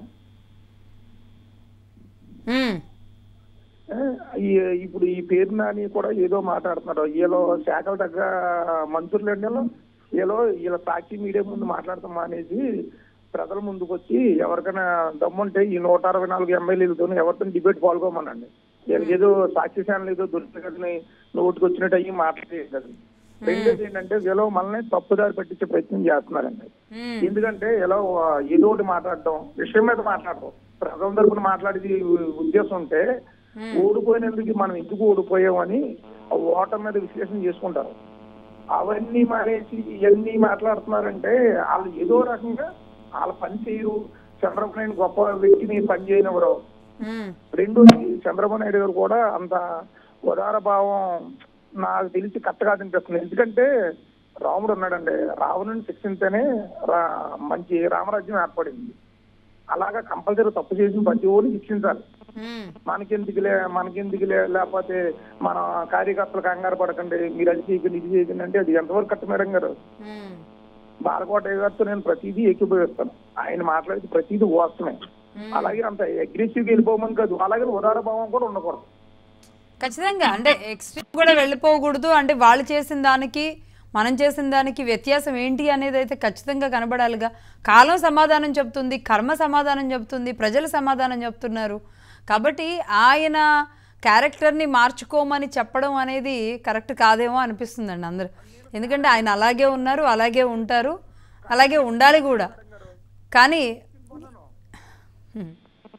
ఇప్పుడు ఈ పేరు నాని కూడా ఏదో మాట్లాడుతున్నారు. వీళ్ళు శాఖల తగ్గ మంత్రులు అండి, వీళ్ళు వీళ్ళ సాక్షి మీడియా ముందు మాట్లాడతాం మానేసి ప్రజల ముందుకు వచ్చి ఎవరికైనా దమ్ముంటే ఈ నూట అరవై నాలుగు ఎమ్మెల్యేలతో ఎవరితో డిబేట్ పాల్గొమనండి. వీళ్ళకి ఏదో సాక్షి ఛానల్ ఏదో దొరికినట్టుని నోటికి వచ్చినట్టు అయ్యి మాట్లాడేది. రెండోది ఏంటంటే వీళ్ళు మనల్ని తప్పుదారి పట్టించే ప్రయత్నం చేస్తున్నారండి. ఎందుకంటే ఇలా ఏదో ఒకటి మాట్లాడటం విషయం మీద మాట్లాడటం ప్రజల తరపున మాట్లాడేది ఉద్దేశం ఉంటే ఓడిపోయినందుకు మనం ఎందుకు ఓడిపోయామని ఓటర్ మీద విశ్లేషణ చేసుకుంటారు. అవన్నీ మానేసి ఇవన్నీ మాట్లాడుతున్నారంటే వాళ్ళు ఏదో రకంగా వాళ్ళ పని చేయరు. చంద్రబాబు నాయుడు గొప్ప వ్యక్తిని పని చేయనివ్వరు. రెండోది చంద్రబాబు నాయుడు గారు కూడా అంత ఉదార భావం నాకు తెలిసి కరెక్ట్ కాదనిపిస్తుంది. ఎందుకంటే రాముడు ఉన్నాడండి, రావణుని శిక్షించనే మంచి రామరాజ్యం ఏర్పడింది. అలాగా కంపల్సరీ తప్పు చేసిన ప్రతి ఓడిని శిక్షించాలి. మనకెందుకులే మనకెందుకులే లేకపోతే మన కార్యకర్తలు కంగారు పడకండి, మీరు అది చేయకండి ఇది చేయకండి అంటే అది ఎంతవరకు కరెక్ట్ మేడం గారు? బాలకోట గారితో నేను ప్రతిదీ ఏకీభవిస్తాను. ఆయన మాట్లాడితే ప్రతిదీ వాస్తవమే. అలాగే అంత అగ్రెసివ్గా వెళ్ళిపోమని కాదు, అలాగే ఉదార భావం కూడా ఉండకూడదు. ఖచ్చితంగా అంటే ఎక్స్ట్రీమ్ కూడా వెళ్ళిపోకూడదు. అంటే వాళ్ళు చేసిన దానికి మనం చేసిన దానికి వ్యత్యాసం ఏంటి అనేది అయితే ఖచ్చితంగా కనబడాలిగా. కాలం సమాధానం చెప్తుంది, కర్మ సమాధానం చెప్తుంది, ప్రజలు సమాధానం చెప్తున్నారు. కాబట్టి ఆయన క్యారెక్టర్ని మార్చుకోమని చెప్పడం అనేది కరెక్ట్ కాదేమో అనిపిస్తుందండి అందరూ. ఎందుకంటే ఆయన అలాగే ఉన్నారు, అలాగే ఉంటారు, అలాగే ఉండాలి కూడా. కానీ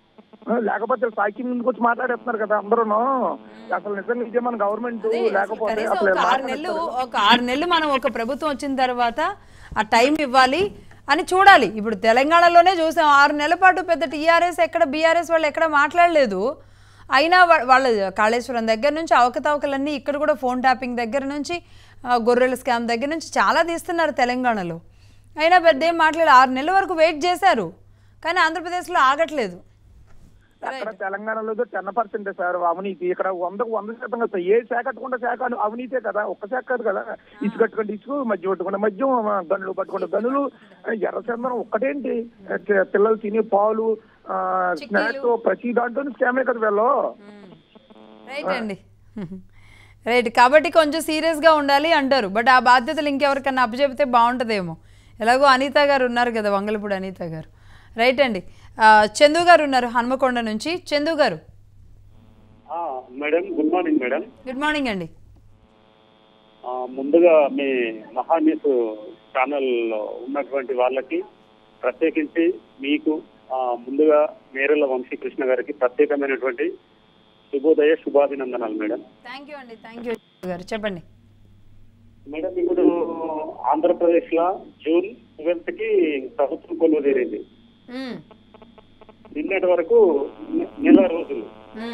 లేకపోతే సాక్షి ముందుకు వచ్చి మాట్లాడేస్తున్నారు కదా అందరూ. అసలు నిజంగా ఇదే మన గవర్నమెంట్ లేకపోతే అసలు ఒక ఆరు నెలలు ఒక ఆరు నెలలు మనం ఒక ప్రభుత్వం వచ్చిన తర్వాత ఆ టైం ఇవ్వాలి అని చూడాలి. ఇప్పుడు తెలంగాణలోనే చూసాం ఆరు నెలల పాటు పెద్ద టీఆర్ఎస్ ఎక్కడ బీఆర్ఎస్ వాళ్ళు ఎక్కడ మాట్లాడలేదు. అయినా వాళ్ళ కాళేశ్వరం దగ్గర నుంచి అవకతవకలన్నీ ఇక్కడ కూడా ఫోన్ ట్యాపింగ్ దగ్గర నుంచి గొర్రెల స్కామ్ దగ్గర నుంచి చాలా తీస్తున్నారు తెలంగాణలో. అయినా పెద్ద ఏం మాట్లాడారు. ఆరు నెలల వరకు వెయిట్ చేశారు కానీ ఆంధ్రప్రదేశ్లో ఆగట్లేదు. అక్కడ తెలంగాణలో టెన్ పర్సెంట్ సార్ అవినీతి. ఇక్కడ వందకు వంద శాతం కదా. ఏ శాఖ కట్టుకుంటే శాఖ అవినీతే కదా, ఒక్క శాఖ కాదు కదా. ఇసు కట్టుకుంటే ఇసుకు, మధ్య పట్టుకుంటే మద్యం, గనులు పట్టుకుంటే గనులు, ఎర్రచందనం ఒక్కటేంటి, పిల్లలు తినే పాలు, స్నాక్స్, ప్రతి దాంట్లో స్కామే కదా వీళ్ళు. రైట్ అండి, రైట్. కాబట్టి కొంచెం సీరియస్గా ఉండాలి అంటారు. బట్ ఆ బాధ్యతలు ఇంకెవరికన్నా అప్పచెప్తే బాగుంటుందేమో. ఎలాగో అనిత గారు ఉన్నారు కదా, వంగలపూడి అనిత గారు. రైట్ అండి. చందు గారు ఉన్నారు హనుమకొండ నుంచి. చందు గారు madam, good morning madam. Good morning అండి. ముందుగా మీ మహా న్యూస్ ఛానల్లో ఉన్నటువంటి వాళ్ళకి ప్రత్యేకించి మీకు ముందుగా మేరల వంశీకృష్ణ గారికి ప్రత్యేకమైనటువంటి శుభోదయ శుభాభినందనాలు మేడం. థ్యాంక్ యూ అండి. థ్యాంక్ యూ గారు. చెప్పండి మేడం. ఇప్పుడు ఆంధ్రప్రదేశ్ లో జూన్ ట్వెల్త్ కి ప్రభుత్వం కొలువుదీరింది. నిన్నటి వరకు నెల రోజులు.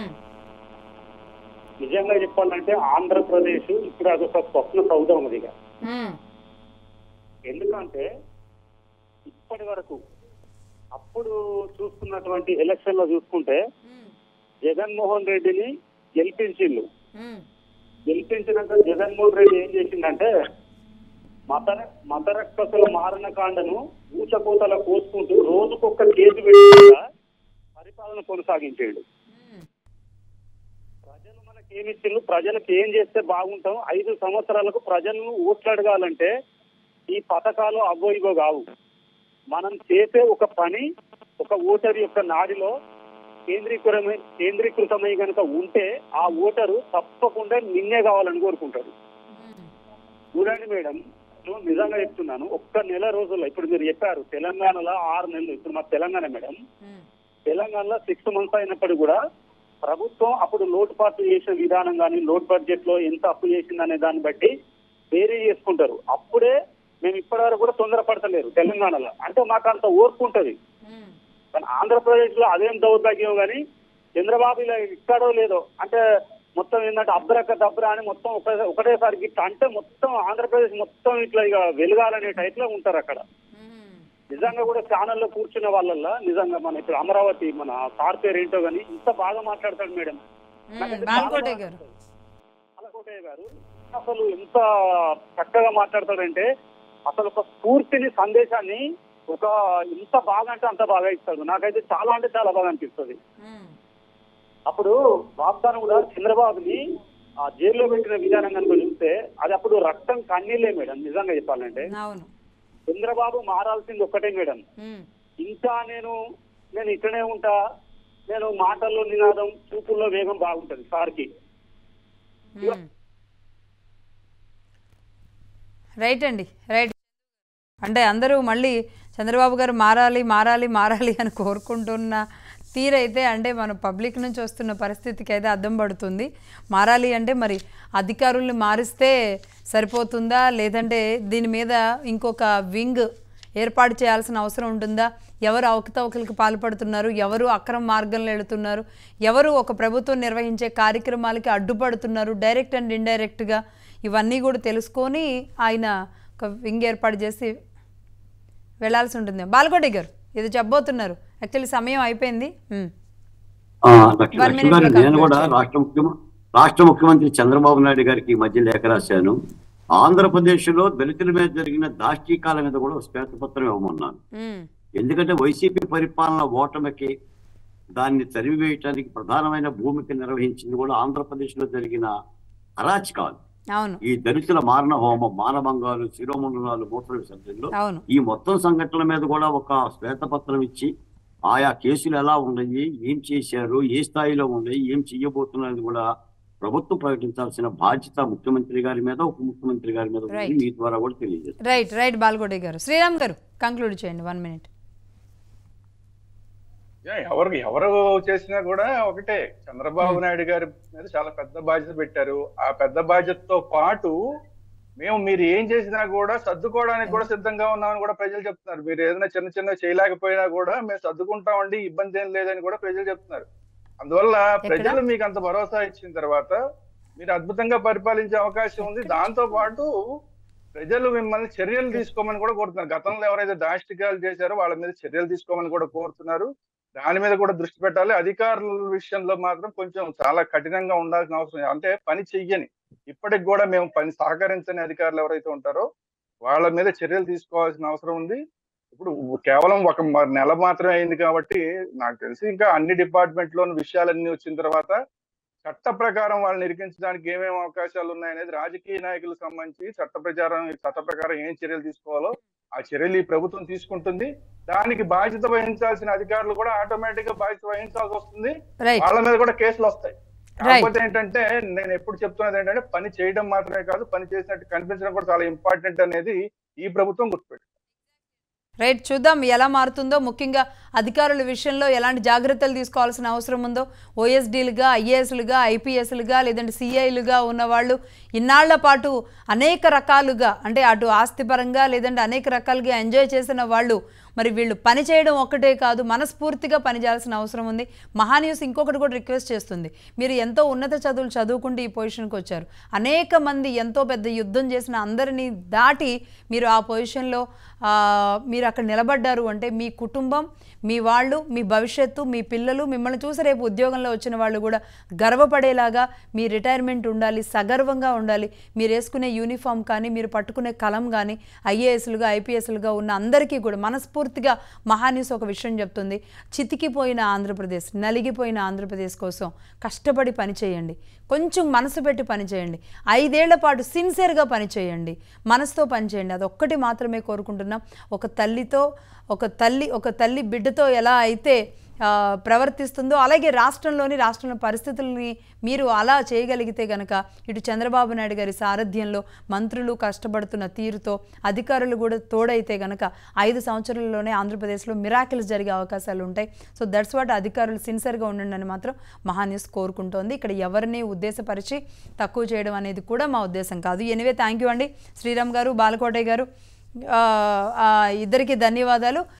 నిజంగా చెప్పాలంటే ఆంధ్రప్రదేశ్ ఇప్పుడు అదొక స్వప్న సౌధం అదిగా. ఎందుకంటే ఇప్పటి వరకు అప్పుడు చూసుకున్నటువంటి ఎలక్షన్ లో చూసుకుంటే జగన్మోహన్ రెడ్డిని గెలిపించిండు. గెలిపించినాక జగన్మోహన్ రెడ్డి ఏం చేసిందంటే మత మతరక్షసుల మారణకాండను ఊచకోతల కోసుకుంటూ రోజుకొక కేసు పెట్టి పరిపాలన కొనసాగించాడు. ప్రజలు మనకి ఏమిచ్చిండు, ప్రజలకు ఏం చేస్తే బాగుంటాం, ఐదు సంవత్సరాలకు ప్రజలను ఓట్లాడగాలంటే ఈ పథకాలు అవ్వో ఇవో కావు. మనం చేసే ఒక పని ఒక ఓటరు యొక్క నాడిలో కేంద్రీకృతమై కేంద్రీకృతమై కనుక ఉంటే ఆ ఓటరు తప్పకుండా నిన్నే కావాలని కోరుకుంటారు. చూడండి మేడం, నిజంగా చెప్తున్నాను, ఒక్క నెల రోజుల్లో ఇప్పుడు మీరు చెప్పారు తెలంగాణలో ఆరు నెలలు. ఇప్పుడు మా తెలంగాణ మేడం, తెలంగాణలో సిక్స్ మంత్స్ అయినప్పుడు కూడా ప్రభుత్వం అప్పుడు లోటుపాట్లు చేసిన విధానం కానీ లోటు బడ్జెట్ లో ఎంత అప్పు చేసింది అనే దాన్ని బట్టి వేరే చేసుకుంటారు. అప్పుడే మేము ఇప్పటి వరకు కూడా తొందరపడతలేరు తెలంగాణలో. అంటే మాకు అంత ఓర్పు ఉంటుంది. కానీ ఆంధ్రప్రదేశ్ లో అదేం దౌర్భాగ్యం. కానీ చంద్రబాబు ఇలా ఇక్కడో లేదో అంటే మొత్తం ఏంటంటే అబ్రక దబ్రా అని మొత్తం ఒక ఒకటేసారి ఇట్లా అంటే మొత్తం ఆంధ్రప్రదేశ్ మొత్తం ఇట్లా ఇక వెలుగాలనే టైప్ లో ఉంటారు అక్కడ. నిజంగా కూడా ఛానల్లో కూర్చున్న వాళ్ళల్లో నిజంగా మన ఇప్పుడు అమరావతి మన సార్ పేరు ఏంటో కానీ ఇంత బాగా మాట్లాడతాడు మేడం బాలకోటయ్య గారు. బాలకోటయ్య గారు అసలు ఎంత చక్కగా మాట్లాడతాడంటే అసలు ఒక స్ఫూర్తిని సందేశాన్ని ఒక ఇంత బాగా అంటే అంత బాగా ఇస్తాడు. నాకైతే చాలా అంటే చాలా బాగా అనిపిస్తుంది. అప్పుడు వాగ్దానం కూడా చంద్రబాబుని ఆ జైల్లో పెట్టిన విధానం కనుక చూస్తే అది అప్పుడు రక్తం కన్నీళ్ళే మేడం. నిజంగా చెప్పాలంటే చంద్రబాబు మారాల్సింది ఒక్కటే మేడం, ఇంకా నేను నేను ఇక్కడే ఉంటా, నేను మాటల్లో నినాదం చూపుల్లో వేగం బాగుంటది సార్కి. రైట్ అండి, రైట్. అంటే అందరూ మళ్ళీ చంద్రబాబు గారు మారాలి మారాలి మారాలి అని కోరుకుంటున్న తీరైతే అంటే మన పబ్లిక్ నుంచి వస్తున్న పరిస్థితికి అయితే అద్దం పడుతుంది. మారాలి అంటే మరి అధికారుల్ని మారిస్తే సరిపోతుందా, లేదంటే దీని మీద ఇంకొక వింగ్ ఏర్పాటు చేయాల్సిన అవసరం ఉంటుందా? ఎవరు అవకతవకలకు పాల్పడుతున్నారు, ఎవరు అక్రమ మార్గంలో వెళుతున్నారు, ఎవరు ఒక ప్రభుత్వం నిర్వహించే కార్యక్రమాలకి అడ్డుపడుతున్నారు డైరెక్ట్ అండ్ ఇండైరెక్ట్గా, ఇవన్నీ కూడా తెలుసుకొని ఆయన ఒక వింగ్ ఏర్పాటు చేసి వెళ్లాల్సి ఉంటుంది. బాలకోటి గారు ఇది చెప్పబోతున్నారు. యాక్చువల్లీ సమయం అయిపోయింది. నేను కూడా రాష్ట్ర ముఖ్యమంత్రి రాష్ట్ర ముఖ్యమంత్రి చంద్రబాబు నాయుడు గారికి ఈ మధ్య లేఖ రాశాను. ఆంధ్రప్రదేశ్ లో దళితుల మీద జరిగిన దాష్టీకాల మీద కూడా శ్వేతపత్రం ఇవ్వమన్నాను. ఎందుకంటే వైసీపీ పరిపాలన ఓటమికి దాన్ని తరిమివేయటానికి ప్రధానమైన భూమిక నిర్వహించింది కూడా ఆంధ్రప్రదేశ్ లో జరిగిన అరాచకాలు. ఈ దళితుల మారణ హోమం, మానభంగాలు, శిరోమండలాలు, మూత్ర విసర్జనలు, ఈ మొత్తం సంఘటనల మీద కూడా ఒక శ్వేతపత్రం ఇచ్చి ఆయా కేసులు ఎలా ఉన్నాయి, ఏం చేశారు, ఏ స్థాయిలో ఉన్నాయి, ఏం చెయ్యబోతున్నది కూడా ప్రభుత్వం ప్రకటించాల్సిన బాధ్యత ముఖ్యమంత్రి గారి మీద, ఉప ముఖ్యమంత్రి గారి మీద మీ ద్వారా కూడా తెలియజేస్తారు. రైట్ రైట్ బాలకోటి గారు. శ్రీరామ్ గారు కంక్లూడ్ చేయండి, వన్ మినిట్. ఎవరు ఎవరు చేసినా కూడా ఒకటే, చంద్రబాబు నాయుడు గారి మీద చాలా పెద్ద బాధ్యత పెట్టారు. ఆ పెద్ద బాధ్యతతో పాటు మేము మీరు ఏం చేసినా కూడా సర్దుకోవడానికి కూడా సిద్ధంగా ఉన్నామని కూడా ప్రజలు చెప్తున్నారు. మీరు ఏదైనా చిన్న చిన్న చేయలేకపోయినా కూడా మేము సర్దుకుంటామండి, ఇబ్బంది ఏం లేదని కూడా ప్రజలు చెప్తున్నారు. అందువల్ల ప్రజలు మీకు అంత భరోసా ఇచ్చిన తర్వాత మీరు అద్భుతంగా పరిపాలించే అవకాశం ఉంది. దాంతో పాటు ప్రజలు మిమ్మల్ని చర్యలు తీసుకోమని కూడా కోరుతున్నారు. గతంలో ఎవరైతే దాష్టికాలు చేశారో వాళ్ళ మీద చర్యలు తీసుకోమని కూడా కోరుతున్నారు. దాని మీద కూడా దృష్టి పెట్టాలి. అధికారుల విషయంలో మాత్రం కొంచెం చాలా కఠినంగా ఉండాల్సిన అవసరం, అంటే పని చెయ్యని ఇప్పటికి కూడా మేము పని సహకరించని అధికారులు ఎవరైతే ఉంటారో వాళ్ళ మీద చర్యలు తీసుకోవాల్సిన అవసరం ఉంది. ఇప్పుడు కేవలం ఒక నెల మాత్రమే అయింది కాబట్టి నాకు తెలిసి ఇంకా అన్ని డిపార్ట్మెంట్ లోని విషయాలన్నీ వచ్చిన తర్వాత చట్ట ప్రకారం వాళ్ళని ఇరికించడానికి ఏమేమి అవకాశాలు ఉన్నాయనేది రాజకీయ నాయకులకు సంబంధించి చట్ట ప్రచారం చట్ట ప్రకారం ఏం చర్యలు తీసుకోవాలో ఆ చర్యలు ఈ ప్రభుత్వం తీసుకుంటుంది. దానికి బాధ్యత వహించాల్సిన అధికారులు కూడా ఆటోమేటిక్ గా బాధ్యత వహించాల్సి వస్తుంది. వాళ్ళ మీద కూడా కేసులు వస్తాయి. కాకపోతే ఏంటంటే నేను ఎప్పుడు చెప్తున్నది ఏంటంటే పని చేయడం మాత్రమే కాదు, పని చేసినట్టు కనిపించడం కూడా చాలా ఇంపార్టెంట్ అనేది ఈ ప్రభుత్వం గుర్తుపెట్టింది. రైట్, చూద్దాం ఎలా మారుతుందో. ముఖ్యంగా అధికారుల విషయంలో ఎలాంటి జాగ్రత్తలు తీసుకోవాల్సిన అవసరం ఉందో. ఓఎస్డీలుగా, ఐఏఎస్లుగా, ఐపీఎస్లుగా లేదంటే సిఐలుగా ఉన్నవాళ్ళు ఇన్నాళ్ల పాటు అనేక రకాలుగా, అంటే అటు ఆస్తిపరంగా లేదంటే అనేక రకాలుగా ఎంజాయ్ చేసిన వాళ్ళు మరి వీళ్ళు పని చేయడం ఒక్కటే కాదు, మనస్ఫూర్తిగా పనిచేయాల్సిన అవసరం ఉంది. మహాన్యూస్ ఇంకొకటి కూడా రిక్వెస్ట్ చేస్తుంది, మీరు ఎంతో ఉన్నత చదువులు చదువుకుంటూ ఈ పొజిషన్కి వచ్చారు. అనేక మంది ఎంతో పెద్ద యుద్ధం చేసిన అందరినీ దాటి మీరు ఆ పొజిషన్లో మీరు అక్కడ నిలబడ్డారు అంటే మీ కుటుంబం, మీ వాళ్ళు, మీ భవిష్యత్తు, మీ పిల్లలు మిమ్మల్ని చూసి రేపు ఉద్యోగంలో వచ్చిన వాళ్ళు కూడా గర్వపడేలాగా మీ రిటైర్మెంట్ ఉండాలి, సగర్వంగా ఉండాలి. మీరు వేసుకునే యూనిఫామ్ కానీ, మీరు పట్టుకునే కలం కానీ, ఐఏఎస్లుగా, ఐపీఎస్లుగా ఉన్న అందరికీ కూడా మనస్ఫూర్తిగా మహాన్యూస్ ఒక విషయం చెప్తుంది. చితికిపోయిన ఆంధ్రప్రదేశ్, నలిగిపోయిన ఆంధ్రప్రదేశ్ కోసం కష్టపడి పనిచేయండి, కొంచెం మనసు పెట్టి పనిచేయండి, ఐదేళ్ల పాటు సిన్సియర్గా పనిచేయండి, మనసుతో పనిచేయండి. అది ఒక్కటి మాత్రమే కోరుకుంటున్నాం. ఒక తల్లితో ఒక తల్లి ఒక తల్లి బిడ్డతో ఎలా అయితే ప్రవర్తిస్తుందో అలాగే రాష్ట్రంలోని రాష్ట్రంలో పరిస్థితుల్ని మీరు అలా చేయగలిగితే గనక ఇటు చంద్రబాబు నాయుడు గారి సారథ్యంలో మంత్రులు కష్టపడుతున్న తీరుతో అధికారులు కూడా తోడైతే గనక ఐదు సంవత్సరాల్లోనే ఆంధ్రప్రదేశ్లో మిరాకిల్స్ జరిగే అవకాశాలు ఉంటాయి. సో దట్స్ వాట్ అధికారులు సిన్సియర్గా ఉండండి అని మాత్రం మహాన్యూస్ కోరుకుంటోంది. ఇక్కడ ఎవరిని ఉద్దేశపరిచి తక్కువ చేయడం అనేది కూడా మా ఉద్దేశం కాదు. ఎనివే థ్యాంక్ యూ అండి శ్రీరామ్ గారు, బాలకోటయ్య గారు, ఇద్దరికి ధన్యవాదాలు.